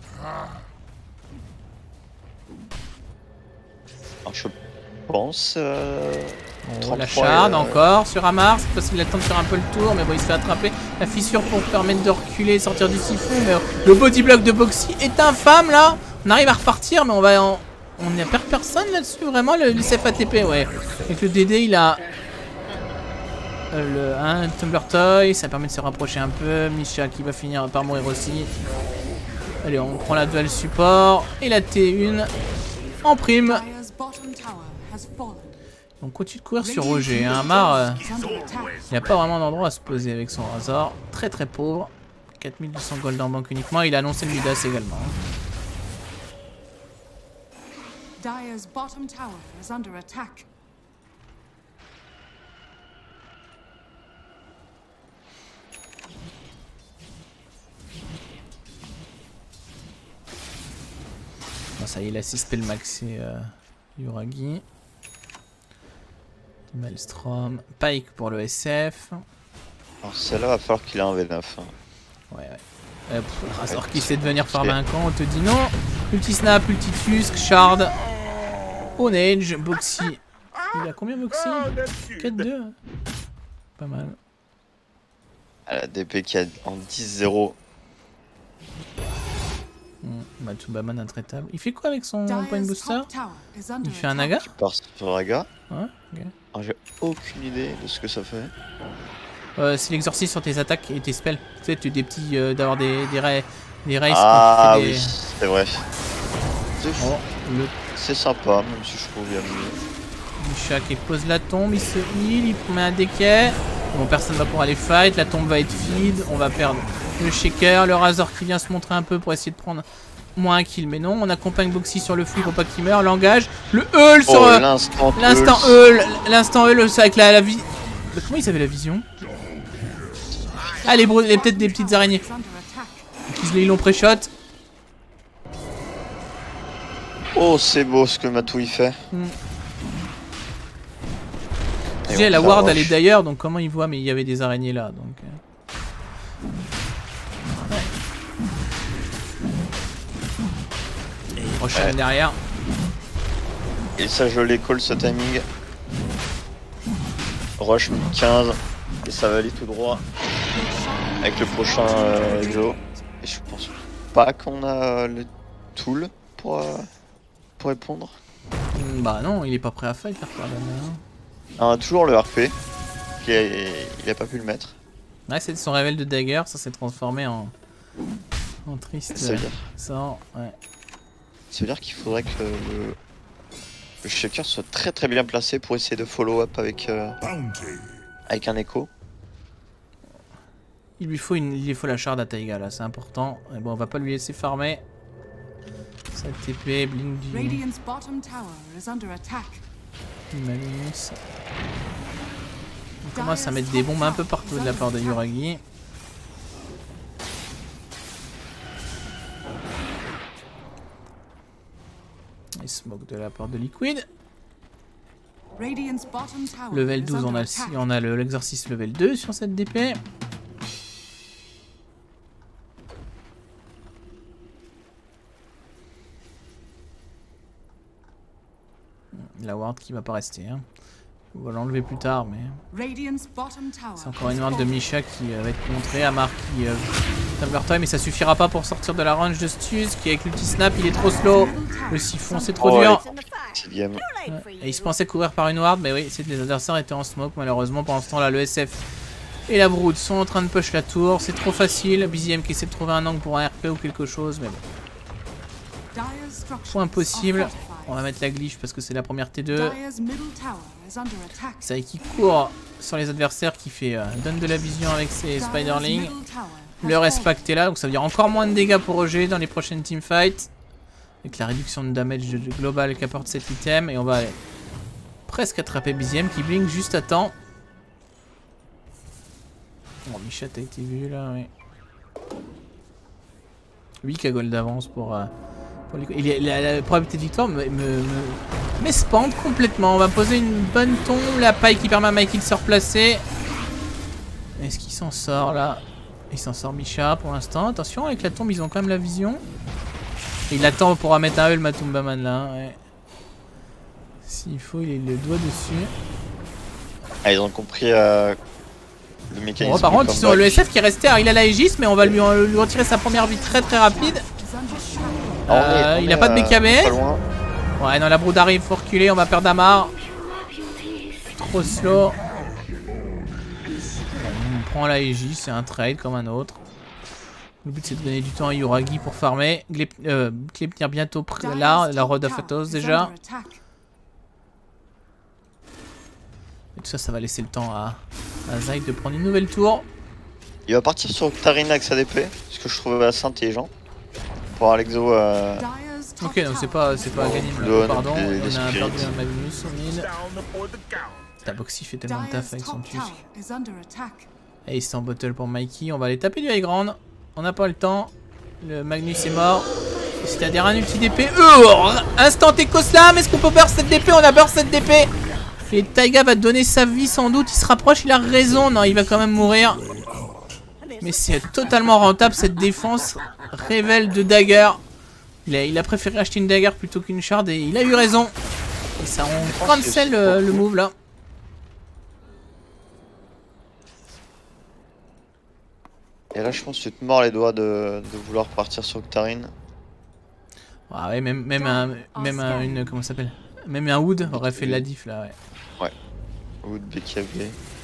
B: Alors je pense... Euh...
A: Oh, la shard euh... encore sur Amar. C'est parce qu'il attend de faire un peu le tour. Mais bon, il se fait attraper. La fissure pour permettre de reculer, sortir du siphon. Mais le body block de Boxy est infâme là. On arrive à repartir, mais on va en... On n'a perd personne là-dessus, vraiment, le, le C F A T P, ouais. Avec le D D, il a euh, le un Tumbler Toy, ça permet de se rapprocher un peu. Misha qui va finir par mourir aussi. Allez, on prend la dual support et la T un en prime. On continue de courir sur Roger. Hein. Amar, euh, il n'a pas vraiment d'endroit à se poser avec son Razor. Très très pauvre. quatre mille deux cents gold en banque uniquement. Il a annoncé le Midas également.
C: Dire's bottom tower is under attack.
A: Bon, ça y est, il a six spell maxé euh, Yuragi. Maelstrom. Pike pour le S F.
B: Alors celle-là va falloir qu'il ait un V neuf. Hein.
A: Ouais, ouais. Euh, pff, Razor qui sait devenir farmer un camp, on te dit non. Ulti snap, ulti tusk, shard. Onage, Boxy. Il a combien Boxy? quatre deux. Pas mal.
B: La D P qui a en dix zéro.
A: Mmh, Matumbaman intraitable. Il fait quoi avec son point booster? Il fait un Naga?
B: Il part sur Naga.
A: Ouais, ok.
B: Alors j'ai aucune idée de ce que ça fait.
A: Euh, c'est l'exorcisme sur tes attaques et tes spells. Tu sais, tu des petits. Euh, d'avoir des, des, ra des races.
B: Ah
A: des...
B: oui, c'est vrai.
A: Oh, le...
B: C'est sympa, même si je trouve bien mieux.
A: Misha qui pose la tombe, il se heal, il met un déquet. Bon, personne va pouvoir aller fight, la tombe va être feed, on va perdre le shaker, le Razor qui vient se montrer un peu pour essayer de prendre moins un kill, mais non. On accompagne Boxy sur le flou pour pas qu'il meure. L'engage. Le heul sur
B: Oh,
A: euh,
B: l'instant
A: l'instant heul. L'instant heul avec la, la vie. Bah, comment ils avaient la vision? Ah, les, les peut-être des petites araignées. Ils l'ont pré-shot.
B: Oh, c'est beau ce que Matou il fait.
A: Mm.
B: Et
A: Tu sais,
B: on
A: la
B: fait
A: ward
B: un
A: elle est
B: rush.
A: d'ailleurs, donc comment ils voient? Mais il y avait des araignées là, donc. euh. Ouais. Et prochaine
B: Ouais.
A: derrière.
B: Et ça, je les call ce timing. Rush mille quinze. Et ça va aller tout droit. Avec le prochain euh, exo. Et je pense pas qu'on a le tool pour, euh, pour répondre.
A: Mm, Bah non, il est pas prêt à fight, faire pardon.
B: On a toujours le R P. Il a, il a pas pu le mettre.
A: Ouais, c'est son réveil de dagger, ça s'est transformé en. En triste.
B: Ça veut dire,
A: Ça, ouais.
B: ça veut dire qu'il faudrait que le, le shaker soit très très bien placé pour essayer de follow up avec, euh, avec un écho.
A: Il lui faut une, il lui faut la shard à Taiga là, c'est important. Et bon, on va pas lui laisser farmer. Ça T P, blink du
C: Radiant's bottom tower is under attack.
A: du Magnus. On commence à mettre des bombes un peu partout de la part de Yuragi. Et smoke de la part de Liquid.
C: Radiant's bottom tower
A: Level
C: is
A: douze, on
C: under
A: a,
C: attack.
A: on a le- l'exorcisme level deux sur cette D P. La ward qui va pas rester. Hein. On va l'enlever plus tard, mais
C: Radiant's bottom tower
A: c'est encore une
C: is
A: ward de
C: falling.
A: Misha qui euh, va être montrée à Mark qui euh, tape leur time, mais ça suffira pas pour sortir de la range de Stuz qui avec l'ulti snap il est trop slow. Le siphon c'est trop
B: Oh,
A: dur.
B: C'est game.
A: Ouais. Et il se pensait couvrir par une ward, mais oui, c'est les adversaires étaient en smoke malheureusement. Pendant ce temps là, le S F et la Brood sont en train de push la tour. C'est trop facile. B Z M qui essaie de trouver un angle pour un R P ou quelque chose, mais bon.
C: Dire's structures
A: Point impossible.
C: are fortified.
A: On va mettre la glitch parce que c'est la première T deux.
C: Dire's middle tower is under attack.
A: Ça qui court sur les adversaires, qui fait euh, donne de la vision avec ses
C: Dire's
A: Spiderling.
C: middle tower has
A: Le
C: fallen.
A: respect est là, donc ça veut dire encore moins de dégâts pour Roger dans les prochaines teamfights. Avec la réduction de damage de, de global qu'apporte cet item. Et on va aller presque attraper B Z M qui blink juste à temps. Oh, Michat a été vu là, oui. Lui qui a goal d'avance pour, euh, pour les... Il est, la, la probabilité de victoire me, me, me m'espante complètement. On va poser une bonne tombe. La paille qui permet à Mikey de se replacer. Est-ce qu'il s'en sort là? Il s'en sort Misha pour l'instant. Attention, avec la tombe, ils ont quand même la vision. Et il attend pour mettre un E le Matumbaman là. Hein, ouais. S'il faut, il est le doigt dessus.
B: Ah, ils ont compris euh, le mécanisme.
A: Bon, par
B: du
A: contre, ils ont
B: comeback.
A: le S F qui est resté. Alors, il a la Aegis, mais on va lui, lui retirer sa première vie très très rapide.
C: Is under shadow.
B: Ah, on est-
A: Euh,
B: on
A: il
B: est,
A: a pas de
B: euh,
A: B K B.
B: pas loin.
A: Ouais, non, la Brood arrive, faut reculer, on va perdre Amar. Trop slow. Bon, on prend la Aegis, c'est un trade comme un autre. Le but c'est de donner du temps à Yuragi pour farmer. Glep, euh, Gleipnir bientôt près là,
C: Dire's
A: la
C: top
A: Rod of
C: tower
A: Athos
C: is
A: déjà.
C: under attack.
A: Et tout ça, ça va laisser le temps à, à Zai de prendre une nouvelle tour.
B: Il va partir sur Octarine avec sa D P, ce que je trouve assez intelligent. Pour avoir l'exo. Euh...
C: Dire's top
A: Ok, donc c'est pas, c'est pas
B: Bon,
A: gagné, mais
B: Lone,
A: pardon,
B: les- les
A: on a
B: spirits.
A: perdu un Magnus au mid. Ta Boxy fait tellement de taf
C: Dire's
A: avec son
C: top
A: tusk.
C: tower is under attack.
A: Et c'est en bottle pour Mikey, on va aller taper du high ground. On n'a pas le temps. Le Magnus est mort. C'est-à-dire un ulti D P. Oh, instant éco slam. Est-ce qu'on peut burst cette D P? On a burst cette D P. Et Taiga va donner sa vie sans doute. Il se rapproche, il a raison. Non, il va quand même mourir. Mais c'est totalement rentable cette défense. Révèle de dagger. Il a, il a préféré acheter une dagger plutôt qu'une shard et il a eu raison. Et ça, on cancel le, le move là.
B: Et là, je pense que tu te mords les doigts de, de vouloir partir sur Octarine.
A: Ah ouais, même, même un, même un, une, comment ça s'appelle? Même un Wood aurait fait la diff là, ouais.
B: Ou de B K B.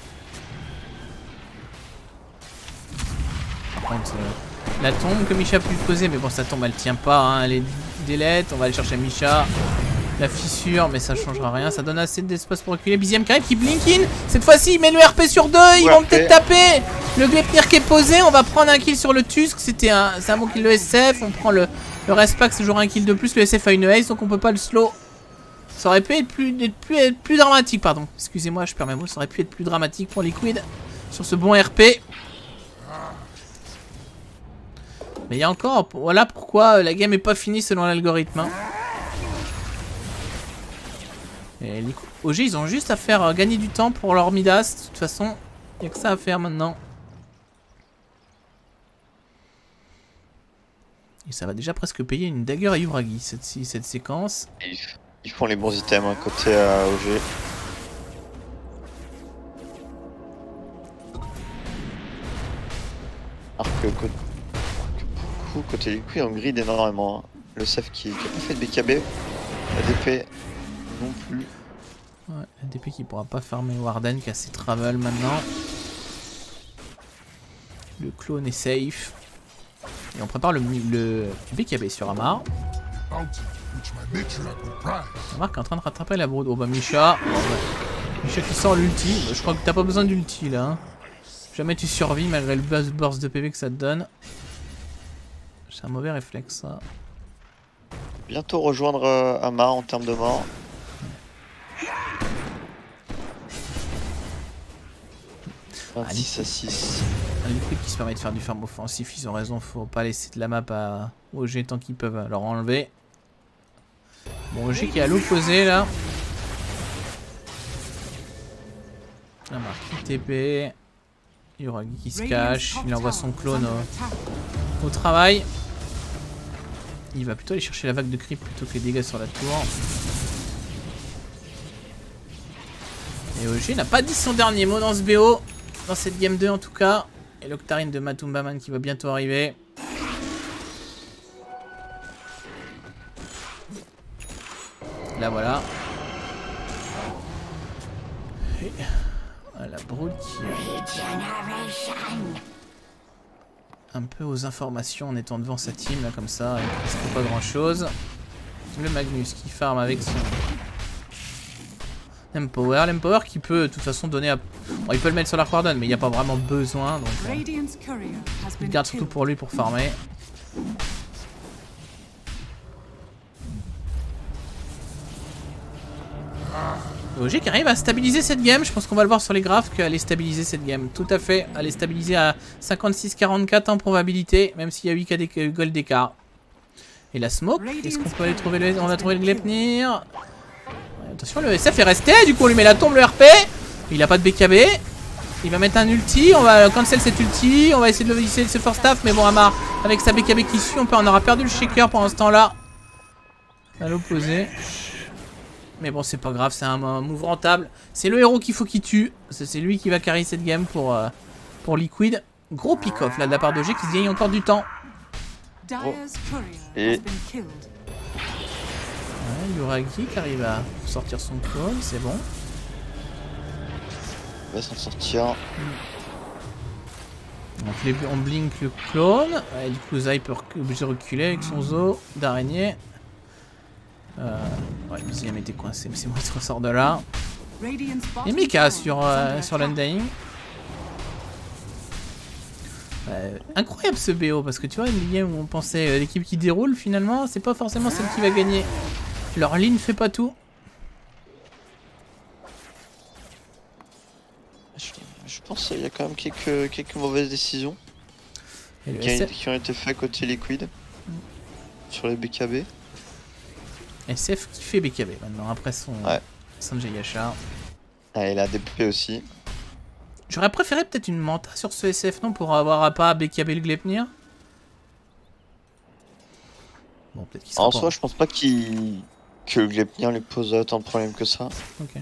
A: Par contre, euh, la tombe que Misha a pu poser, mais bon, sa tombe elle tient pas, hein, elle est délette. On va aller chercher Misha. la fissure, mais ça changera rien. Ça donne assez d'espace pour reculer. Biziam qui arrive, qui blink in. Cette fois-ci, il met le R P sur deux. Ils vont peut-être taper. Le Gleipnir qui est posé. On va prendre un kill sur le Tusk. C'était un, c'est un bon kill de S F. On prend le, le Respac, c'est toujours un kill de plus. Le S F a une ace, donc on peut pas le slow. Ça aurait pu être plus, être plus, être plus dramatique, pardon. Excusez-moi, je perds mes mots. Ça aurait pu être plus dramatique pour Liquid sur ce bon R P. Mais il y a encore, voilà pourquoi la game est pas finie selon l'algorithme. Hein. Et les O G, ils ont juste à faire euh, gagner du temps pour leur Midas. De toute façon, il n'y a que ça à faire maintenant. Et ça va déjà presque payer une dagger à Yuragi, cette, cette séquence.
B: Ils, ils font les bons items hein, côté euh, O G. Alors que côté, côté Liquid, on grid énormément. Hein. Le S F qui n'a pas fait de B K B, la D P non plus.
A: Ouais, la D P qui pourra pas farmer Warden qui a ses travels maintenant. Le clone est safe. Et on prépare le, le B K B sur Amar. Amar qui est en train de rattraper la brood. Oh bah Misha. Oh bah. Misha qui sort l'ulti. Je crois que t'as pas besoin d'ulti là. Hein. Jamais tu survis malgré le buzz burst de P V que ça te donne. C'est un mauvais réflexe ça.
B: Bientôt rejoindre euh, Amar en termes de mort. vingt-six à six.
A: Un Liquid qui se permet de faire du farm offensif, ils ont raison, faut pas laisser de la map à O G tant qu'ils peuvent leur enlever. Bon, O G qui est à l'opposé là. La marque T P. Yuragi qui se cache, il envoie son clone au, au travail. Il va plutôt aller chercher la vague de creep plutôt que les dégâts sur la tour. Et O G n'a pas dit son dernier mot dans ce B O. Dans cette game deux en tout cas. Et l'Octarine de Matumbaman qui va bientôt arriver. Là voilà. Et la brood qui un peu aux informations en étant devant sa team là comme ça. Il ne se fait pas grand chose. Le Magnus qui farm avec son Empower, l'Empower qui peut de toute façon donner à... Bon, il peut le mettre sur l'Arc Warden mais il n'y a pas vraiment besoin donc euh, il garde surtout pour lui pour farmer. O G qui arrive à stabiliser cette game, je pense qu'on va le voir sur les graphes qu'elle est stabiliser cette game, tout à fait, elle est stabilisée à cinquante-six quarante-quatre en probabilité, même s'il y a huit K gold d'écart. Et la smoke, est-ce qu'on peut aller trouver le... On a trouvé le Gleipnir. Attention, le S F est resté, du coup on lui met la tombe, le R P. Il a pas de B K B. Il va mettre un ulti, on va cancel cet ulti. On va essayer de le essayer de se force staff. Mais bon, Amar, avec sa B K B qui suit, on, peut, on aura perdu le shaker pendant ce temps-là. À l'opposé. Mais bon, c'est pas grave, c'est un, un move rentable. C'est le héros qu'il faut qu'il tue. C'est lui qui va carry cette game pour, euh, pour Liquid. Gros pick-off là de la part d'O G qui se gagne encore du temps.
B: Oh. Et...
A: Ouais, Yuragi qui arrive à sortir son clone, c'est bon.
B: Il va s'en sortir.
A: Donc les, on blink le clone. Ouais, du coup Zai peut obligé de reculer avec son zoo d'araignée. Euh, ouais, le deuxième était coincé, mais c'est moi qui ressort de là. Et Mika sur, euh, sur l'Undying. Euh, incroyable ce B O parce que tu vois une game où on pensait euh, l'équipe qui déroule finalement c'est pas forcément celle qui va gagner. Leur ligne fait pas tout.
B: Je, je pense qu'il y a quand même quelques, quelques mauvaises décisions qui, a, qui ont été faites côté Liquid mm. sur les B K B.
A: S F qui fait B K B maintenant après son
B: ouais.
A: Sanjay Yasha.
B: Ah, et la D P aussi.
A: J'aurais préféré peut-être une Manta sur ce S F non pour avoir à pas B K B le Gleipnir. Bon, peut-être qu'il sera
B: en
A: pas...
B: soi, je pense pas qu'il que le Gleipnir lui pose autant de problèmes que ça.
A: Ok.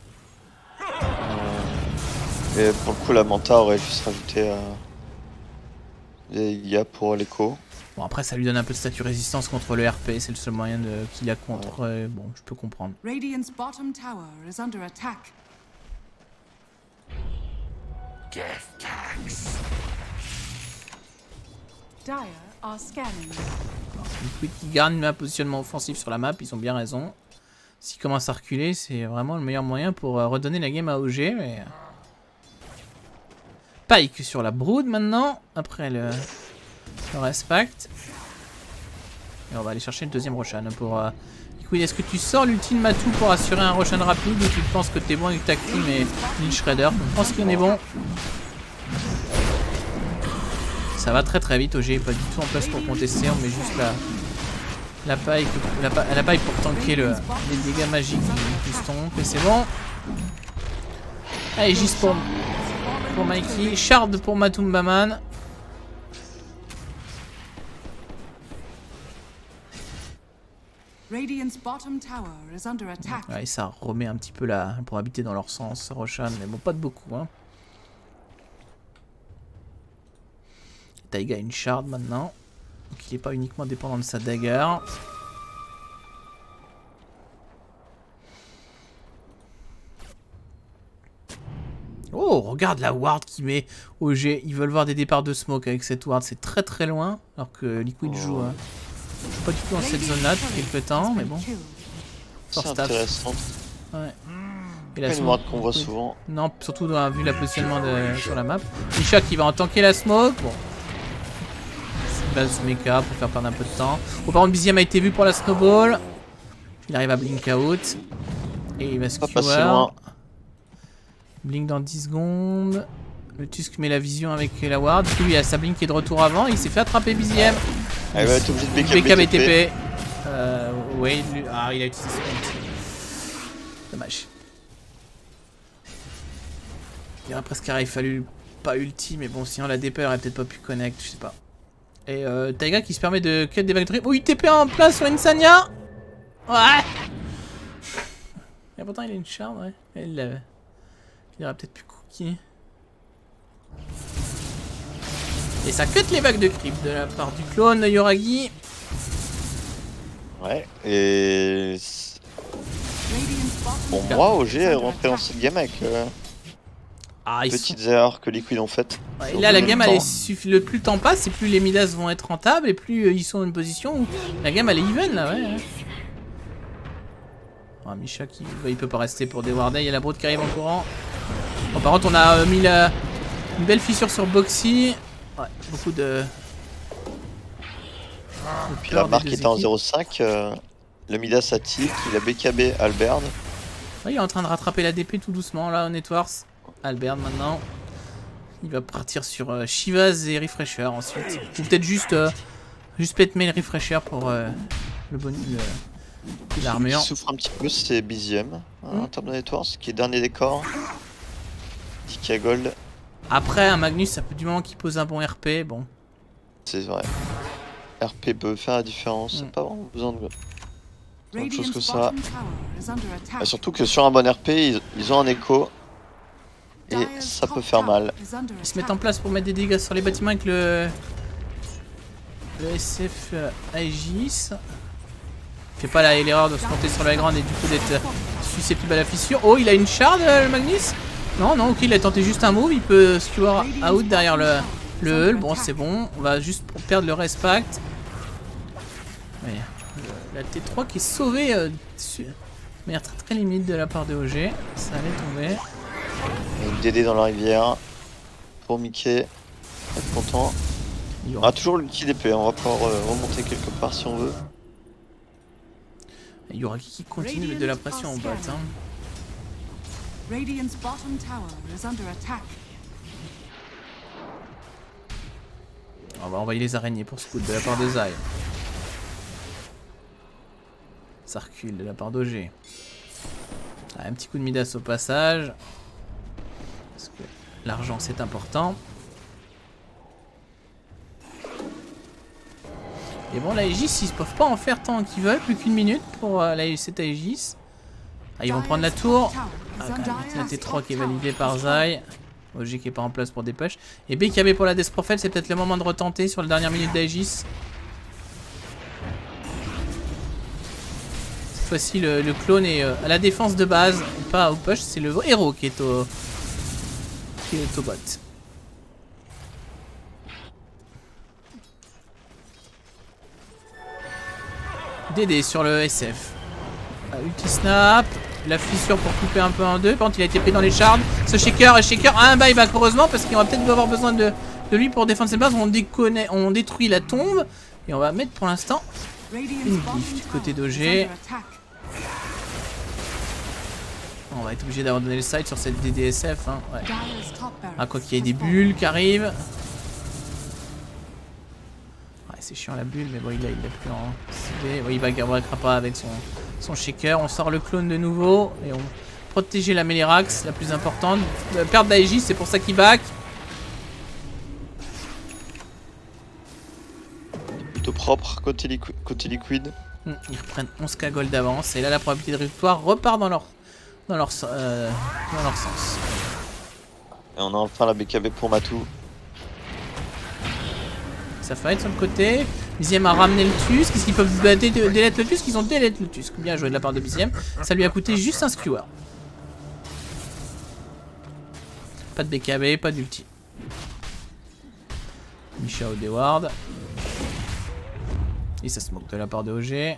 B: Euh... Et pour le coup, la Manta aurait juste rajouté euh... des dégâts pour l'écho.
A: Bon, après, ça lui donne un peu de statut résistance contre le R P, c'est le seul moyen de... qu'il a contre. Ouais. Euh, bon, je peux comprendre.
C: Radiant's bottom tower is under attack.
D: Death tax.
C: Dire are scanning.
A: Liquid qui garde un positionnement offensif sur la map, ils ont bien raison. S'il commence à reculer, c'est vraiment le meilleur moyen pour euh, redonner la game à O G. Mais... Pike sur la Brood maintenant, après le, le respect. Et on va aller chercher le deuxième Roshan pour... Euh... Liquid, est-ce que tu sors l'ultime Matou pour assurer un Roshan rapide ou tu penses que t'es bon avec ta team et Lil Shredder? Je pense qu'on est bon. Ça va très très vite, O G est pas du tout en place pour contester, on met juste la, la paille la, la paille pour tanker le, les dégâts magiques du stomp et c'est bon. Allez, juste pour, pour Mikey, Shard pour Matumbaman.
C: Radiant's bottom tower is under attack.
A: Ouais, ça remet un petit peu la probabilité dans leur sens, Roshan, mais bon, pas de beaucoup. Hein. Taiga a une shard maintenant, donc il n'est pas uniquement dépendant de sa dagger. Oh, regarde la ward qui met O G. Ils veulent voir des départs de smoke avec cette ward, c'est très très loin, alors que Liquid oh. joue, hein, joue pas du tout dans cette zone-là depuis quelques temps, mais bon.
B: C'est intéressant.
A: Ouais.
B: Et la une ward qu'on voit souvent.
A: Non, surtout dans, vu le positionnement de, sur la map. Misha qui va en tanker la smoke. Bon. Base mecha pour faire perdre un peu de temps. Oh, par contre, Biziam a été vu pour la snowball. Il arrive à blink out. Et il va se skewer. Blink dans dix secondes. Le Tusk met la vision avec la ward. Lui, il a sa blink qui est de retour avant. Il s'est fait attraper Biziam.
B: Ah, il va être obligé de
A: B K B T P. Euh, ouais, lui... Ah, il a utilisé son ulti. Dommage. Il aurait presque il fallu pas ulti, mais bon, sinon la D P aurait peut-être pas pu connect, je sais pas. Et euh, Taiga qui se permet de cut des vagues de drip. Oh, il T P en place sur Insania. Ouais. Et pourtant il a une charme, ouais. Il l'avait. Il aurait peut-être pu cookie. Et ça cut les vagues de creep de la part du clone de Yoragi.
B: Ouais, et... Pour moi, O G est rentré dans cette game avec... Euh... Ah, petites sont... erreurs que Liquid ont faites.
A: Ouais, et là, la game, elle est... le plus le temps passe, et plus les Midas vont être rentables, et plus euh, ils sont dans une position où la game, elle est even, là, ouais. ouais. Oh, Misha, qui... bah, il peut pas rester pour déwarder, il y a la Brood qui arrive en courant. Bon, par contre, on a euh, mis la... une belle fissure sur Boxy. Ouais, beaucoup de...
B: Et puis la marque était en zéro cinq, euh, le Midas a tilt, il a B K B Albert.
A: Ouais, il est en train de rattraper la D P tout doucement, là, on Wars. Albert maintenant. Il va partir sur euh, Shivaz et Refresher ensuite. Ou peut-être juste euh, juste pet mail Refresher pour euh, le bonus de l'armure.
B: Ce qui souffre un petit peu, c'est Biziam hein, en termes de Netwars, qui est dernier décor. Tika Gold.
A: Après, un Magnus, ça peut du moment qu'il pose un bon R P, bon.
B: C'est vrai. R P peut faire la différence, mm. pas vraiment besoin de autre chose que ça. Et surtout que sur un bon R P, ils, ils ont un écho. Et ça peut faire mal.
A: Ils se mettent en place pour mettre des dégâts sur les bâtiments avec le, le S F euh, Aegis. Fait pas l'erreur de se monter sur la grande et du coup d'être susceptible à la fissure. Oh, il a une shard, euh, le Magnus. Non, non, ok, il a tenté juste un move. Il peut skewer out derrière le, le hull. Bon, c'est bon. On va juste perdre le respect. Ouais, la T trois qui est sauvée euh, de manière très très limite de la part de O G. Ça allait tomber.
B: Une D D dans la rivière pour Mickey, être content. On a toujours le petit D P, on va pouvoir euh, remonter quelque part si on veut.
A: Il y aura qui continue de la pression en bas. Hein. On va envoyer les araignées pour ce coup de la part de Zai. Ça recule de la part d'O G. Ah, un petit coup de Midas au passage. Parce que l'argent c'est important. Et bon, la Aegis, ils ne peuvent pas en faire tant qu'ils veulent. Plus qu'une minute pour euh, la, cette Aegis. Ah, ils vont prendre la tour. Ah, quand même, la T trois qui est validée par Zai. O G qui est pas en place pour des push. Et B K B pour la Death Prophet, c'est peut-être le moment de retenter sur la dernière minute d'Aegis. Cette fois-ci, le, le clone est euh, à la défense de base, pas au push. C'est le héros qui est au, qui est au bot. D D sur le S F. Ah, ulti snap. La fissure pour couper un peu en deux. Par contre, il a été pris dans les shards. Ce shaker, et shaker a un buyback heureusement parce qu'on va peut-être avoir besoin de, de lui pour défendre ses bases. On, déconne, on détruit la tombe et on va mettre pour l'instant une glyphe du côté d'O G. On va être obligé d'abandonner le side sur cette D D S F. Hein. Ouais. Ah, quoi qu'il y ait des bulles qui arrivent. Ouais, c'est chiant la bulle, mais bon, il l'a il l'a plus en C V. Ouais, il va gagnera pas avec son, son shaker. On sort le clone de nouveau et on protéger la Melierax, la plus importante. Euh, perte d'A J, c'est pour ça qu'il back.
B: Plutôt propre côté, liqui côté liquide.
A: Hum, ils reprennent onze K gold d'avance et là la probabilité de victoire repart dans leur, dans leur, euh, dans leur sens.
B: Et on a enfin la B K B pour Matou.
A: Ça fight sur le côté. Biziem a ramené le Tusk. Qu'est-ce qu'ils peuvent dé dé délete le Tusk? Ils ont délete le Tusk. Bien joué de la part de Biziem. Ça lui a coûté juste un skewer. Pas de B K B, pas d'ulti. Misha au Deward. Et ça smoke de la part de O G.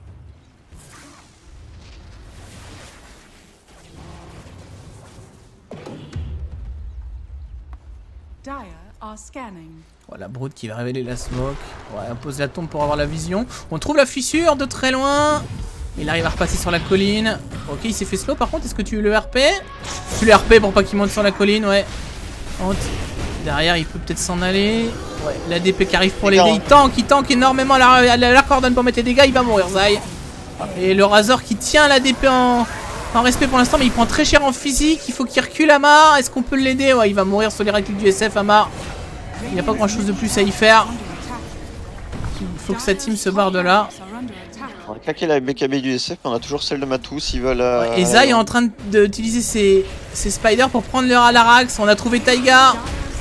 C: Dire are scanning.
A: Voilà, Brood qui va révéler la smoke. Ouais, on pose la tombe pour avoir la vision. On trouve la fissure de très loin. Il arrive à repasser sur la colline. Ok, il s'est fait slow par contre. Est-ce que tu le R P? Tu le R P pour pas qu'il monte sur la colline, ouais. Derrière, il peut peut-être s'en aller. Ouais, l'A D P qui arrive pour l'aider. Il tank, il tank énormément la, la, la cordonne pour mettre les dégâts. Il va mourir, Zai. Et le Razor qui tient l'A D P en, en respect pour l'instant, mais il prend très cher en physique. Il faut qu'il recule Amar. Est-ce qu'on peut l'aider? Ouais, il va mourir sur les répliques du S F, Amar. Il n'y a pas grand chose de plus à y faire. Il faut que sa team se barre de là.
B: On a claqué la B K B du S F, mais on a toujours celle de Matou s'ils veulent. Euh...
A: Ouais, et Zai est en train d'utiliser ses, ses spiders pour prendre leur Alarax. On a trouvé Taiga.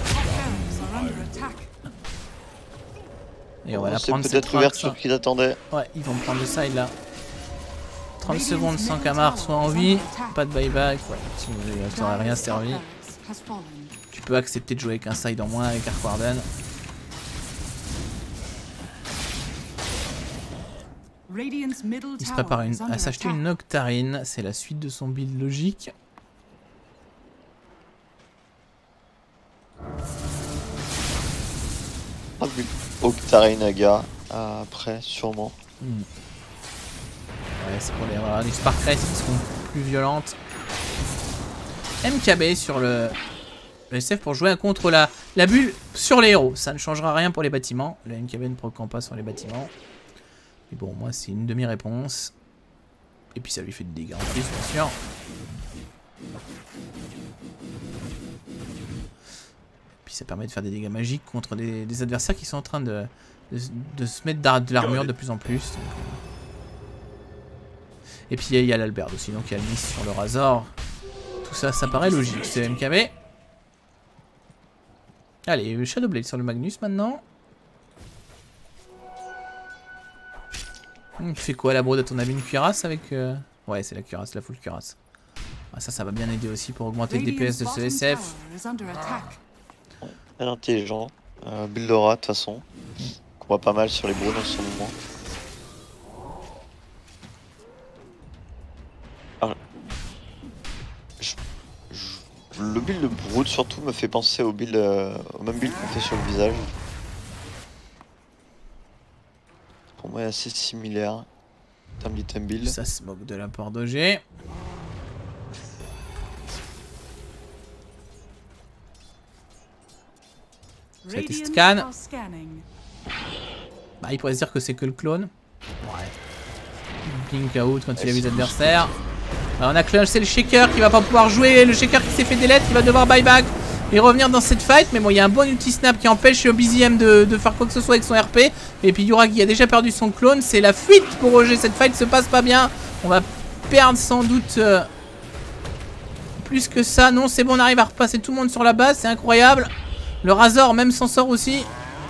A: Et on va la prendre
B: peut-être l'ouverture qu'ils attendaient.
A: Ouais, ils vont prendre le side là. trente secondes sans qu'Amar soit en vie. Pas de buyback. Ouais, ça n'aurait rien servi. Tu peux accepter de jouer avec un side en moins avec Arquarden. Il se prépare une, à s'acheter une Octarine. C'est la suite de son build logique.
B: Octarine Naga après sûrement.
A: Hmm. Ouais, c'est pour les, voilà, les Spark Race qui seront plus violentes. M K B sur le, le S F pour jouer contre la, la bulle sur les héros. Ça ne changera rien pour les bâtiments. Le M K B ne provoquant pas sur les bâtiments. Mais bon, moi c'est une demi-réponse. Et puis ça lui fait des dégâts en plus, bien sûr. Puis ça permet de faire des dégâts magiques contre des, des adversaires qui sont en train de, de, de se mettre de l'armure de plus en plus. Donc, et puis il y a, a l'Albert aussi, donc il y a le miss sur le Razor. Tout ça, ça paraît logique. C'est M K B. Allez, Shadowblade sur le Magnus maintenant. Il fait quoi la Brood à ton avis? Une cuirasse avec... Euh... Ouais, c'est la cuirasse, la full cuirasse. Ah, ça, ça va bien aider aussi pour augmenter le D P S de ce S F.
B: Elle est intelligent. Euh, Buildora de toute façon. Qu'on voit pas mal sur les Broods en ce moment. Alors, je, je, le build de Brood surtout me fait penser au build, euh, au même build qu'on fait sur le visage. Pour moi, il est assez similaire en termes d'item build.
A: Ça se moque de la part d'O G. Ça a été scan. Bah, il pourrait se dire que c'est que le clone. Ouais. Blink out quand il a vu les adversaires. Alors, on a clashé le shaker qui va pas pouvoir jouer. Le shaker qui s'est fait délette, qui va devoir buyback et revenir dans cette fight. Mais bon, il y a un bon ulti snap qui empêche Biziem de, de faire quoi que ce soit avec son R P. Et puis Yura qui a déjà perdu son clone. C'est la fuite pour O G. Cette fight se passe pas bien. On va perdre sans doute euh, plus que ça. Non, c'est bon, on arrive à repasser tout le monde sur la base. C'est incroyable. Le Razor même s'en sort aussi.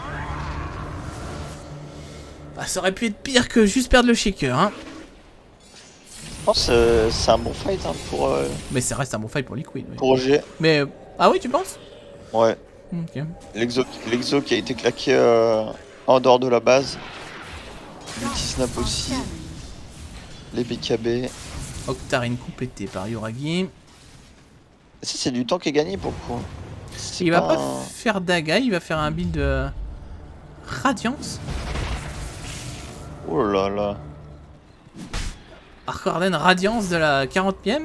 A: Bah, ça aurait pu être pire que juste perdre le shaker. Hein.
B: Je pense que c'est un bon fight hein, pour... Euh...
A: Mais ça reste un bon fight pour Liquid. Oui.
B: Pour O G.
A: Mais... Ah oui, tu penses?
B: Ouais.
A: Ok.
B: L'exo qui a été claqué euh, en dehors de la base. L'ulti snap aussi. Les B K B.
A: Octarine complété par Yoragi.
B: Ça, c'est du temps qui est gagné pour le coup.
A: Il va pas
B: un...
A: faire Daga, il va faire un build de Radiance.
B: Oh là là.
A: Arcorden Radiance de la quarantième.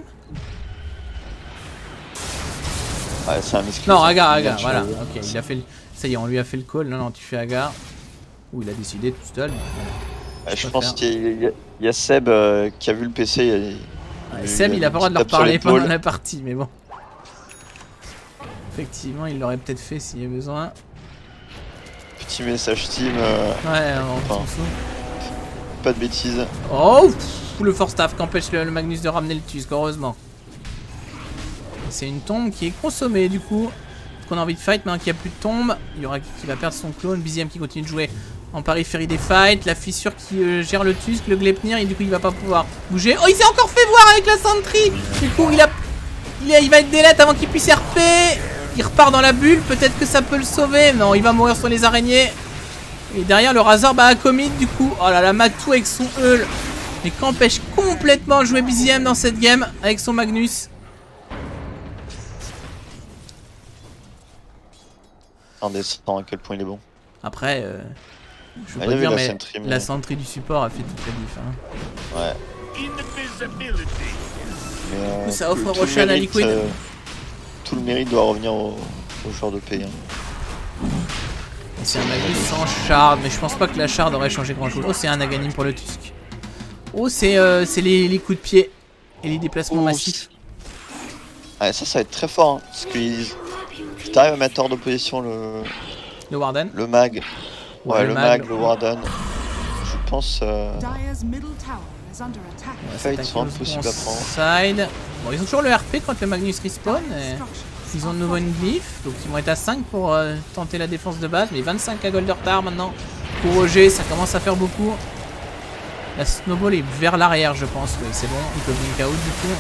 B: Ouais, c'est un misclick.
A: Non, Agar, Agar, voilà. Ok, il a fait le... Ça y est, on lui a fait le call. Non, non, tu fais Agar. Ou il a décidé tout seul.
B: Ouais, je pense qu'il y, y a Seb euh, qui a vu le P C. Il,
A: ouais,
B: il,
A: Seb,
B: il,
A: il a pas le droit de leur parler
B: pendant
A: pendant la partie, mais bon. Effectivement, il l'aurait peut-être fait s'il y a besoin.
B: Petit message team. Euh...
A: Ouais, on
B: enfin,
A: s'en fout.
B: Pas de bêtises.
A: Oh, pff, le force staff qu'empêche le, le Magnus de ramener le Tusk, heureusement. C'est une tombe qui est consommée du coup. Parce qu'on a envie de fight maintenant qu'il n'y a plus de tombe. Il y aura qui va perdre son clone. Biziam qui continue de jouer en périphérie des fights. La fissure qui euh, gère le Tusk, le Gleipnir. Et du coup, il va pas pouvoir bouger. Oh, il s'est encore fait voir avec la Sentry. Du coup, il, a, il, a, il va être délette avant qu'il puisse R P. Il repart dans la bulle. Peut-être que ça peut le sauver. Non, il va mourir sur les araignées. Et derrière, le Razor bah, a commit du coup. Oh là là, Matou avec son Eul. Mais qu'empêche complètement jouer Biziam dans cette game avec son Magnus.
B: En descendant à quel point il est bon.
A: Après, euh, je veux
B: ah,
A: pas dire,
B: la
A: mais
B: sentry, mais...
A: la Sentry du support a fait toute la diff. Hein.
B: Ouais. Mais, euh,
A: Du coup, ça offre
B: tout,
A: Roshan à Liquid.
B: Euh, tout le mérite doit revenir au, au joueur de P. Hein.
A: C'est un Magnus sans shard, mais je pense pas que la shard aurait changé grand chose. Oh, c'est un Naganim pour le Tusk. Oh, c'est euh, les, les coups de pied et les déplacements oh, massifs.
B: Ouais, ça, ça va être très fort. Hein, parce que si t'arrives à mettre hors d'opposition le...
A: Le Warden.
B: Le mag. Ouais, ouais le, le mag, mag, le Warden. Je pense... Euh...
A: Ouais, ils sont impossibles à prendre. Side. Bon, ils ont toujours le R P quand le Magnus respawn. Et... Ils ont de nouveau une glyphe. Donc ils vont être à cinq pour euh, tenter la défense de base. Mais vingt-cinq à gold de retard maintenant. Pour O G, ça commence à faire beaucoup. La snowball est vers l'arrière, je pense. Oui, c'est bon. Ils peuvent link out du coup.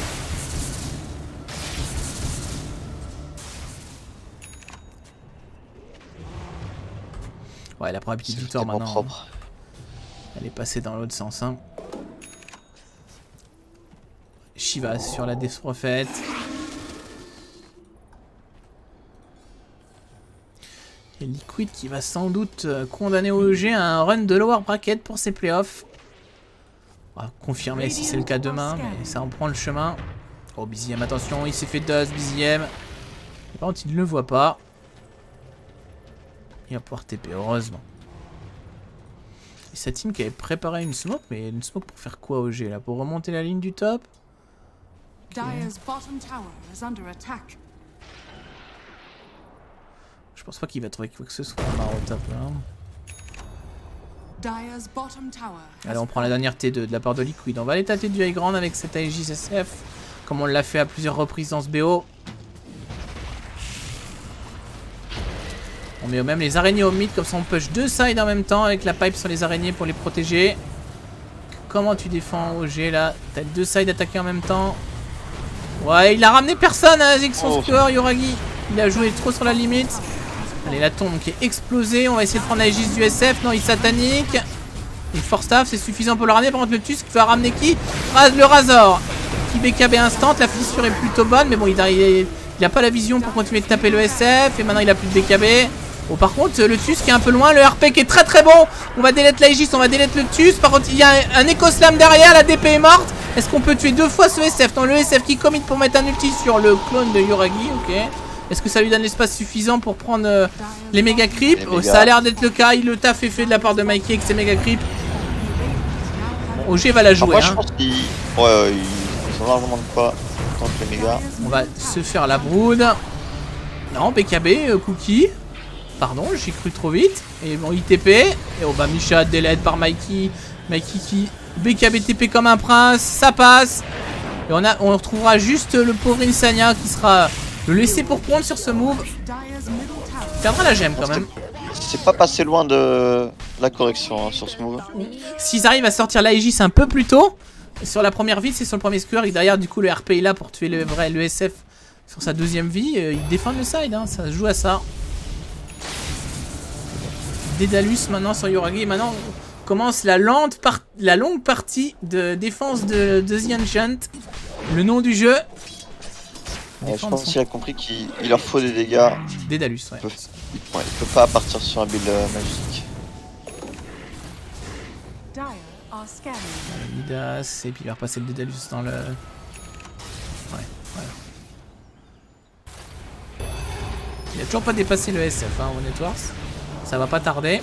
A: Ouais, la probabilité de victoire maintenant. Propre. Elle est passée dans l'autre sens. Hein. Shiva sur la Death Prophet. Et Liquid qui va sans doute condamner O G à un run de lower bracket pour ses playoffs. On va confirmer si c'est le cas demain, mais ça en prend le chemin. Oh, Biziam, attention, il s'est fait dust, Biziam. Par contre, il ne le voit pas. Il va pouvoir T P, heureusement. Et sa team qui avait préparé une smoke, mais une smoke pour faire quoi O G là? Pour remonter la ligne du top? Okay. Je pense pas qu'il va trouver quoi que ce soit au top là. Allez, on prend la dernière T deux de la part de Liquid. On va aller tâter du high ground avec cette Aegis S F, comme on l'a fait à plusieurs reprises dans ce B O. On met même les araignées au mid, comme ça on push deux sides en même temps avec la pipe sur les araignées pour les protéger. Comment tu défends O G là? T'as deux sides attaqués en même temps. Ouais, il a ramené personne hein, avec son oh. score, Yoragi. Il a joué trop sur la limite. Allez, la tombe qui est explosée. On va essayer de prendre Aegis du S F. Non, il satanique. Et force staff, c'est suffisant pour le ramener. Par contre, le Tusk va ramener qui? Le Razor. Qui B K B instant. La fissure est plutôt bonne. Mais bon, il a, il a pas la vision pour continuer de taper le S F. Et maintenant, il a plus de B K B. Bon, par contre, le Tusk est un peu loin. Le R P qui est très très bon. On va délete l'Aegis. On va délete le Tusk. Par contre, il y a un, un Echo Slam derrière. La D P est morte. Est-ce qu'on peut tuer deux fois ce S F? Non, le S F qui commit pour mettre un ulti sur le clone de Yoragi. Ok. Est-ce que ça lui donne l'espace suffisant pour prendre euh, les méga creeps? Oh, ça a l'air d'être le cas. Le taf est fait de la part de Mikey avec ses méga creeps. Bon, O G va la jouer.
B: Après,
A: hein.
B: je pense qu'ils ouais, ils sont largement de quoi contre les méga.
A: On va se faire la brood. Non, B K B, euh, Cookie. Pardon, j'ai cru trop vite. Et bon, I T P. Et oh bah, Misha, délède par Mikey. Mikey qui B K B T P comme un prince. Ça passe. Et on, a, on retrouvera juste le pauvre Insania qui sera le laisser pour compte sur ce move. Il perdra la gemme quand même.
B: C'est pas passé loin de la correction hein, sur ce move.
A: S'ils arrivent à sortir l'Aegis un peu plus tôt, sur la première vie, c'est sur le premier square. Et derrière, du coup, le R P est là pour tuer le vrai le S F sur sa deuxième vie. Euh, ils défendent le side, hein, ça se joue à ça. Dédalus maintenant sur Yoragi. Et maintenant, commence la, lente par... la longue partie de défense de, de The Ancient. Le nom du jeu.
B: Ouais, je pense qu'il a compris qu'il leur faut des dégâts.
A: Dédalus, ouais.
B: Il peut, ouais, il peut pas partir sur un build euh, magique.
C: Dire are scanning.
A: Euh, Midas, et puis il va repasser le Dédalus dans le... Ouais, voilà. Il a toujours pas dépassé le S F, hein, Honnête Wars. Ça va pas tarder.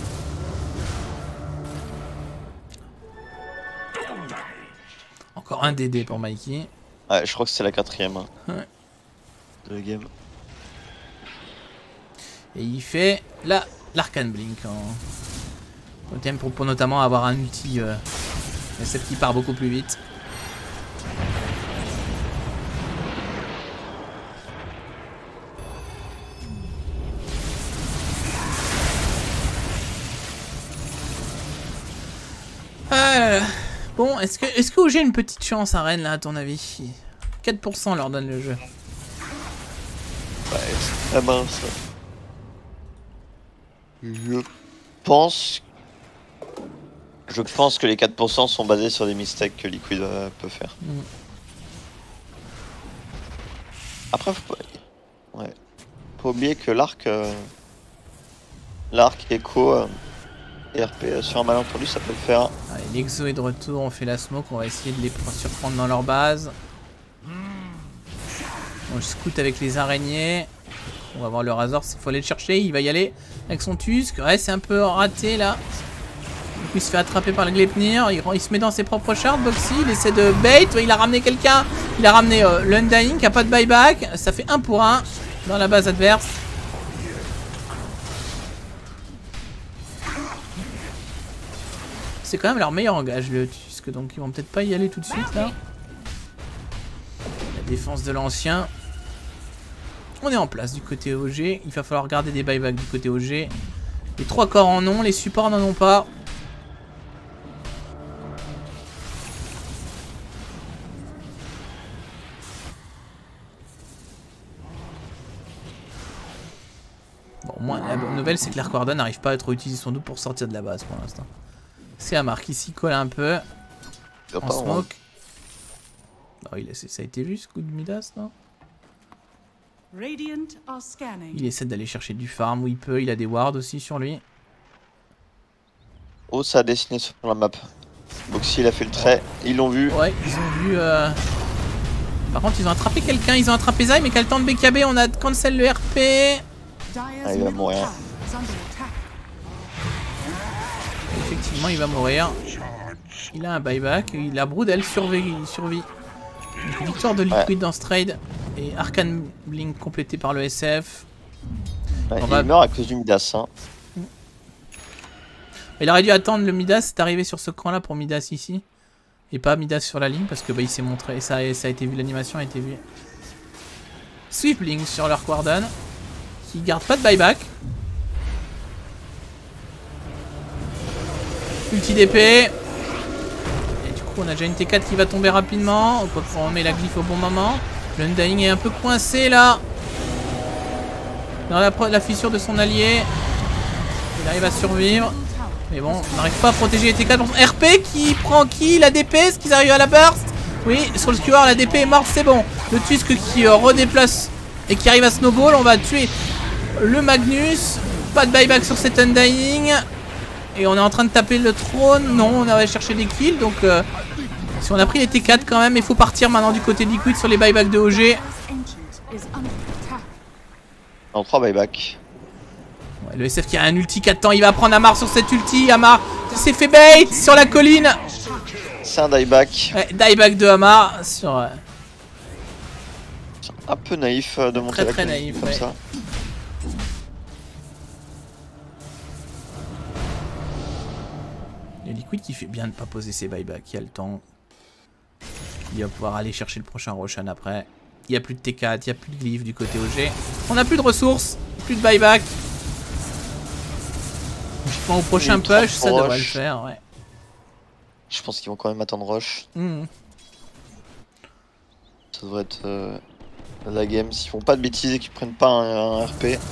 A: Encore un D D pour Mikey.
B: Ouais, je crois que c'est la quatrième hein,
A: Ouais.
B: de la game.
A: Et il fait la l'Arcane Blink en totem pour, pour notamment avoir un ulti euh, S F qui part beaucoup plus vite. Euh, bon, est-ce que est-ce que O G a une petite chance à Rennes là à ton avis? quatre pour cent leur donne le jeu.
B: Ouais, c'est très mince. Je pense... Je pense que les quatre pour cent sont basés sur des mistakes que Liquid euh, peut faire.
A: Mm.
B: Après, faut pas... Ouais. Faut oublier que l'arc... Euh... L'arc, Echo euh... et R P euh, sur un malentendu, ça peut le faire.
A: Allez, l'Exo est de retour, on fait la smoke, on va essayer de les surprendre dans leur base. On scout avec les araignées. On va voir le Razor, il faut aller le chercher, il va y aller avec son Tusk. Ouais, c'est un peu raté là. Du coup, il se fait attraper par le Gleipnir, il, il se met dans ses propres shards, Boxy, il essaie de bait, ouais, il a ramené quelqu'un. Il a ramené euh, l'Undying qui a pas de buyback, ça fait un pour un dans la base adverse. C'est quand même leur meilleur engage le Tusk, donc ils vont peut-être pas y aller tout de suite là. La défense de l'ancien. On est en place du côté O G, il va falloir garder des buybacks du côté O G. Les trois corps en ont, les supports n'en ont pas. Bon, au moins la bonne nouvelle c'est que l'Arc Warden n'arrive pas à être utilisé sans doute pour sortir de la base pour l'instant. C'est Amar qui s'y colle un peu. En smoke. Oh, il a, ça a été vu ce coup de Midas, non?
C: Radiant are scanning.
A: Il essaie d'aller chercher du farm où il peut, il a des wards aussi sur lui.
B: Oh, ça a dessiné sur la map. Boxy, il a fait le trait, ils l'ont vu.
A: Ouais, ils ont vu... Euh... Par contre, ils ont attrapé quelqu'un, ils ont attrapé Zai, mais quel temps de B K B, on a cancel le R P.
C: Dire's
B: Ah, il va
C: middle
B: mourir.
C: tower is under attack.
A: Effectivement, il va mourir. Il a un buyback, il a Brood, elle survit. Il survit. Donc, victoire de Liquid ouais. dans ce trade. Et Arcane Blink complété par le S F.
B: Ouais, il
A: va...
B: meurt à cause du Midas. Hein.
A: Il aurait dû attendre le Midas, c'est arrivé sur ce camp là pour Midas ici. Et pas Midas sur la ligne parce que bah, il s'est montré. Et ça, ça a été vu, l'animation a été vue. Sweepling sur leur Warden. Qui garde pas de buyback. Ulti d'épée. Et du coup on a déjà une T quatre qui va tomber rapidement. On met la glyphe au bon moment. L'Undying est un peu coincé là. Dans la, la fissure de son allié. Il arrive à survivre. Mais bon, on n'arrive pas à protéger les T quatre. R P qui prend qui? La D P, est-ce qu'ils arrivent à la burst? Oui, sur le skewer, la D P est morte, c'est bon. Le Tusk qui euh, redéplace et qui arrive à snowball. On va tuer le Magnus. Pas de buyback sur cet Undying. Et on est en train de taper le trône. Non, on va chercher des kills. Donc, euh, si on a pris les T quatre quand même, il faut partir maintenant du côté de Liquid sur les buybacks de O G.
B: En trois buybacks.
A: Ouais, le S F qui a un ulti qui attend, il va prendre Amar sur cet ulti. Amar s'est fait bait sur la colline.
B: C'est un dieback.
A: Ouais, dieback de Amar sur. Euh...
B: Un peu naïf de monter
A: très,
B: la
A: très
B: colline
A: naïf,
B: comme
A: ouais.
B: ça.
A: Il y a Liquid qui fait bien de ne pas poser ses buybacks, il y a le temps. Il va pouvoir aller chercher le prochain Roshan après. Il n'y a plus de T quatre, il n'y a plus de glyph du côté O G. On n'a plus de ressources, plus de buyback. Je pense au prochain push, ça devrait le faire, ouais.
B: Je pense qu'ils vont quand même attendre Roche.
A: Mmh.
B: Ça devrait être euh, la game. S'ils font pas de bêtises et qu'ils prennent pas un, un R P.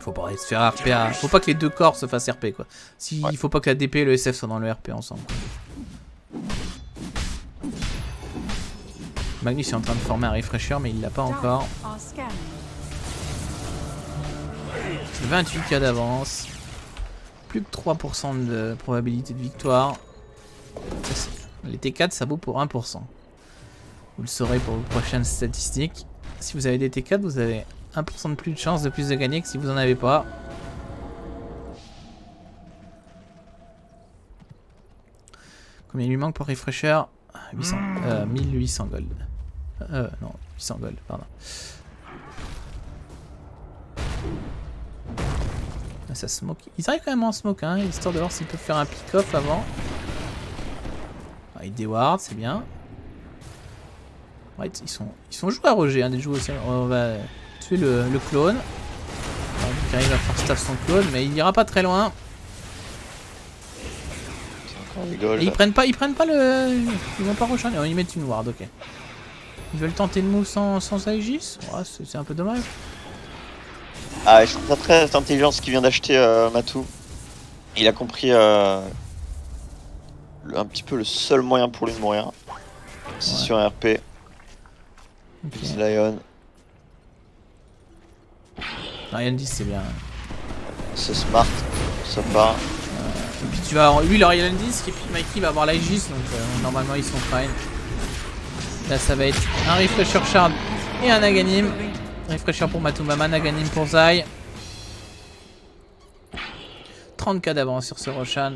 A: Faut pas se faire R P à... Faut pas que les deux corps se fassent R P quoi. Si,
B: Ouais.
A: Il faut pas que la D P et le S F soient dans le R P ensemble. Magnus est en train de former un refresher mais il l'a pas encore.
C: Are scanning.
A: vingt-huit K d'avance. Plus que trois pour cent de probabilité de victoire. Ça, c'est- les T quatre ça vaut pour un pour cent. Vous le saurez pour vos prochaines statistiques. Si vous avez des T quatre vous avez un pour cent de plus de chance de plus de gagner que si vous en avez pas. Combien il lui manque pour refresher? huit cents, euh, mille huit cents gold. Euh, non, huit cents gold, pardon. Ah, ça smoke. Ils arrivent quand même en smoke, hein, histoire de voir s'ils peuvent faire un pick-off avant. Ah, ils déward, c'est bien. Ouais, ils sont, ils sont joueurs Roger, hein, des joueurs aussi. On va tuer le, le clone. Il arrive à faire staff son clone, mais il ira pas très loin.
B: Encore des golds.
A: Et ils prennent pas, ils prennent pas le, ils vont pas rusher. Non, ils mettent une ward, ok. Ils veulent tenter le move sans, sans Aegis. Ouais, c'est un peu dommage.
B: Ah, je trouve ça très intelligent ce qu'il vient d'acheter euh, Matou. Il a compris euh, le- un petit peu le seul moyen pour lui de mourir. C'est
A: Ouais.
B: sur un R P.
A: Ok.
B: It's Lion.
A: Ryan dix c'est bien.
B: C'est smart. Ça part.
A: Et puis tu vas avoir, lui il aura Ryan dix et puis Mikey va avoir l'Aegis donc euh, normalement ils sont fine. Là ça va être un refresher shard et un Naganim. Refresher pour Matumama, Naganim pour Zai. trente K d'avance sur ce Roshan.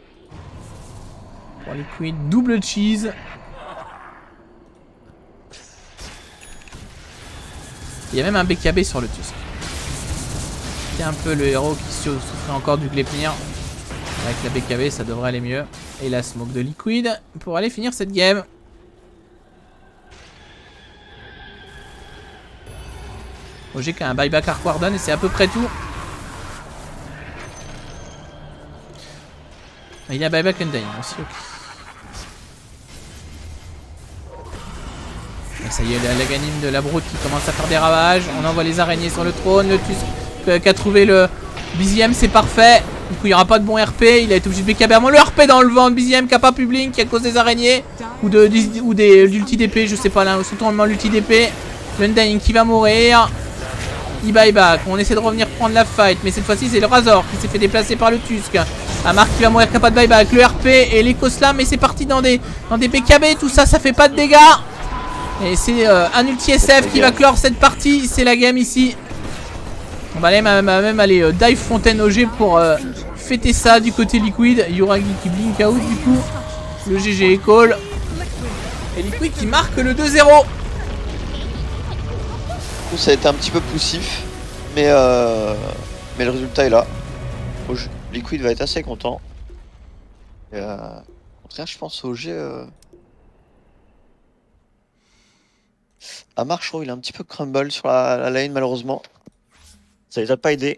A: Pour Liquid, double cheese. Il y a même un B K B sur le Tusk. C'est un peu le héros qui souffrait encore du Gleipnir. Avec la B K B ça devrait aller mieux. Et la smoke de Liquid pour aller finir cette game. O G qui a un buyback Arc Warden et c'est à peu près tout. Il y a buyback Undying aussi, ok. Et ça y est, la, la ganime de la broute qui commence à faire des ravages. On envoie les araignées sur le trône. Le Tusk euh, qui a trouvé le B Z M, c'est parfait. Du coup, il n'y aura pas de bon R P. Il a été obligé de B K B avant le R P dans le ventre. B Z M qui a pas pu blink à cause des araignées. Ou de, de ou des l'ulti D P, je sais pas là. Surtout l'ulti D P. L'Undying qui va mourir. Il buyback. On essaie de revenir prendre la fight. Mais cette fois-ci, c'est le Razor qui s'est fait déplacer par le Tusk. Amark qui va mourir, qui a pas de buyback. Le R P et l'éco-slam. Et c'est parti dans des, dans des B K B. Tout ça, ça fait pas de dégâts. Et c'est euh, un ulti S F qui va clore cette partie. C'est la game ici. On va aller, même, même aller euh, dive Fontaine O G pour euh, fêter ça du côté Liquid. Yuragi qui blink out du coup. Le G G est call. Et Liquid qui marque le deux zéro.
B: Ça a été un petit peu poussif. Mais, euh, mais le résultat est là. O G Liquid va être assez content. Et, euh, au contraire, je pense au G. Euh... Amar, je trouve il a un petit peu crumble sur la, la lane malheureusement. Ça les a pas aidés.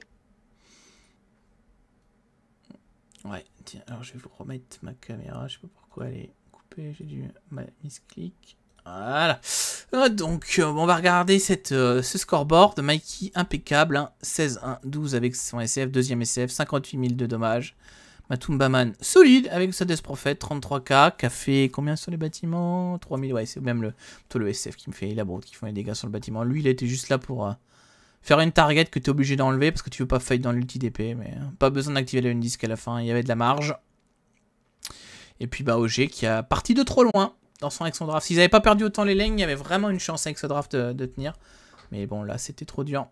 A: Ouais, tiens, alors je vais vous remettre ma caméra. Je sais pas pourquoi elle est coupée. J'ai dû misclick. Voilà. Ah, donc, euh, on va regarder cette, euh, ce scoreboard. Mikey impeccable. Hein, seize un douze avec son S F. Deuxième S F. cinquante-huit mille de dommages. Matumbaman solide avec sa Death Prophet. trente-trois K. Qui a fait combien sur les bâtiments? trois mille. Ouais, c'est même le, plutôt le S F qui me fait la broute, qui font les dégâts sur le bâtiment. Lui, il était juste là pour euh, faire une target que tu es obligé d'enlever parce que tu veux pas fight dans l'ulti D P. Mais euh, pas besoin d'activer la Undisc à la fin. Il y avait de la marge. Et puis, bah, O G qui a parti de trop loin dans son avec son draft. S'ils n'avaient pas perdu autant les lanes, il y avait vraiment une chance avec ce draft de, de tenir. Mais bon, là, c'était trop dur.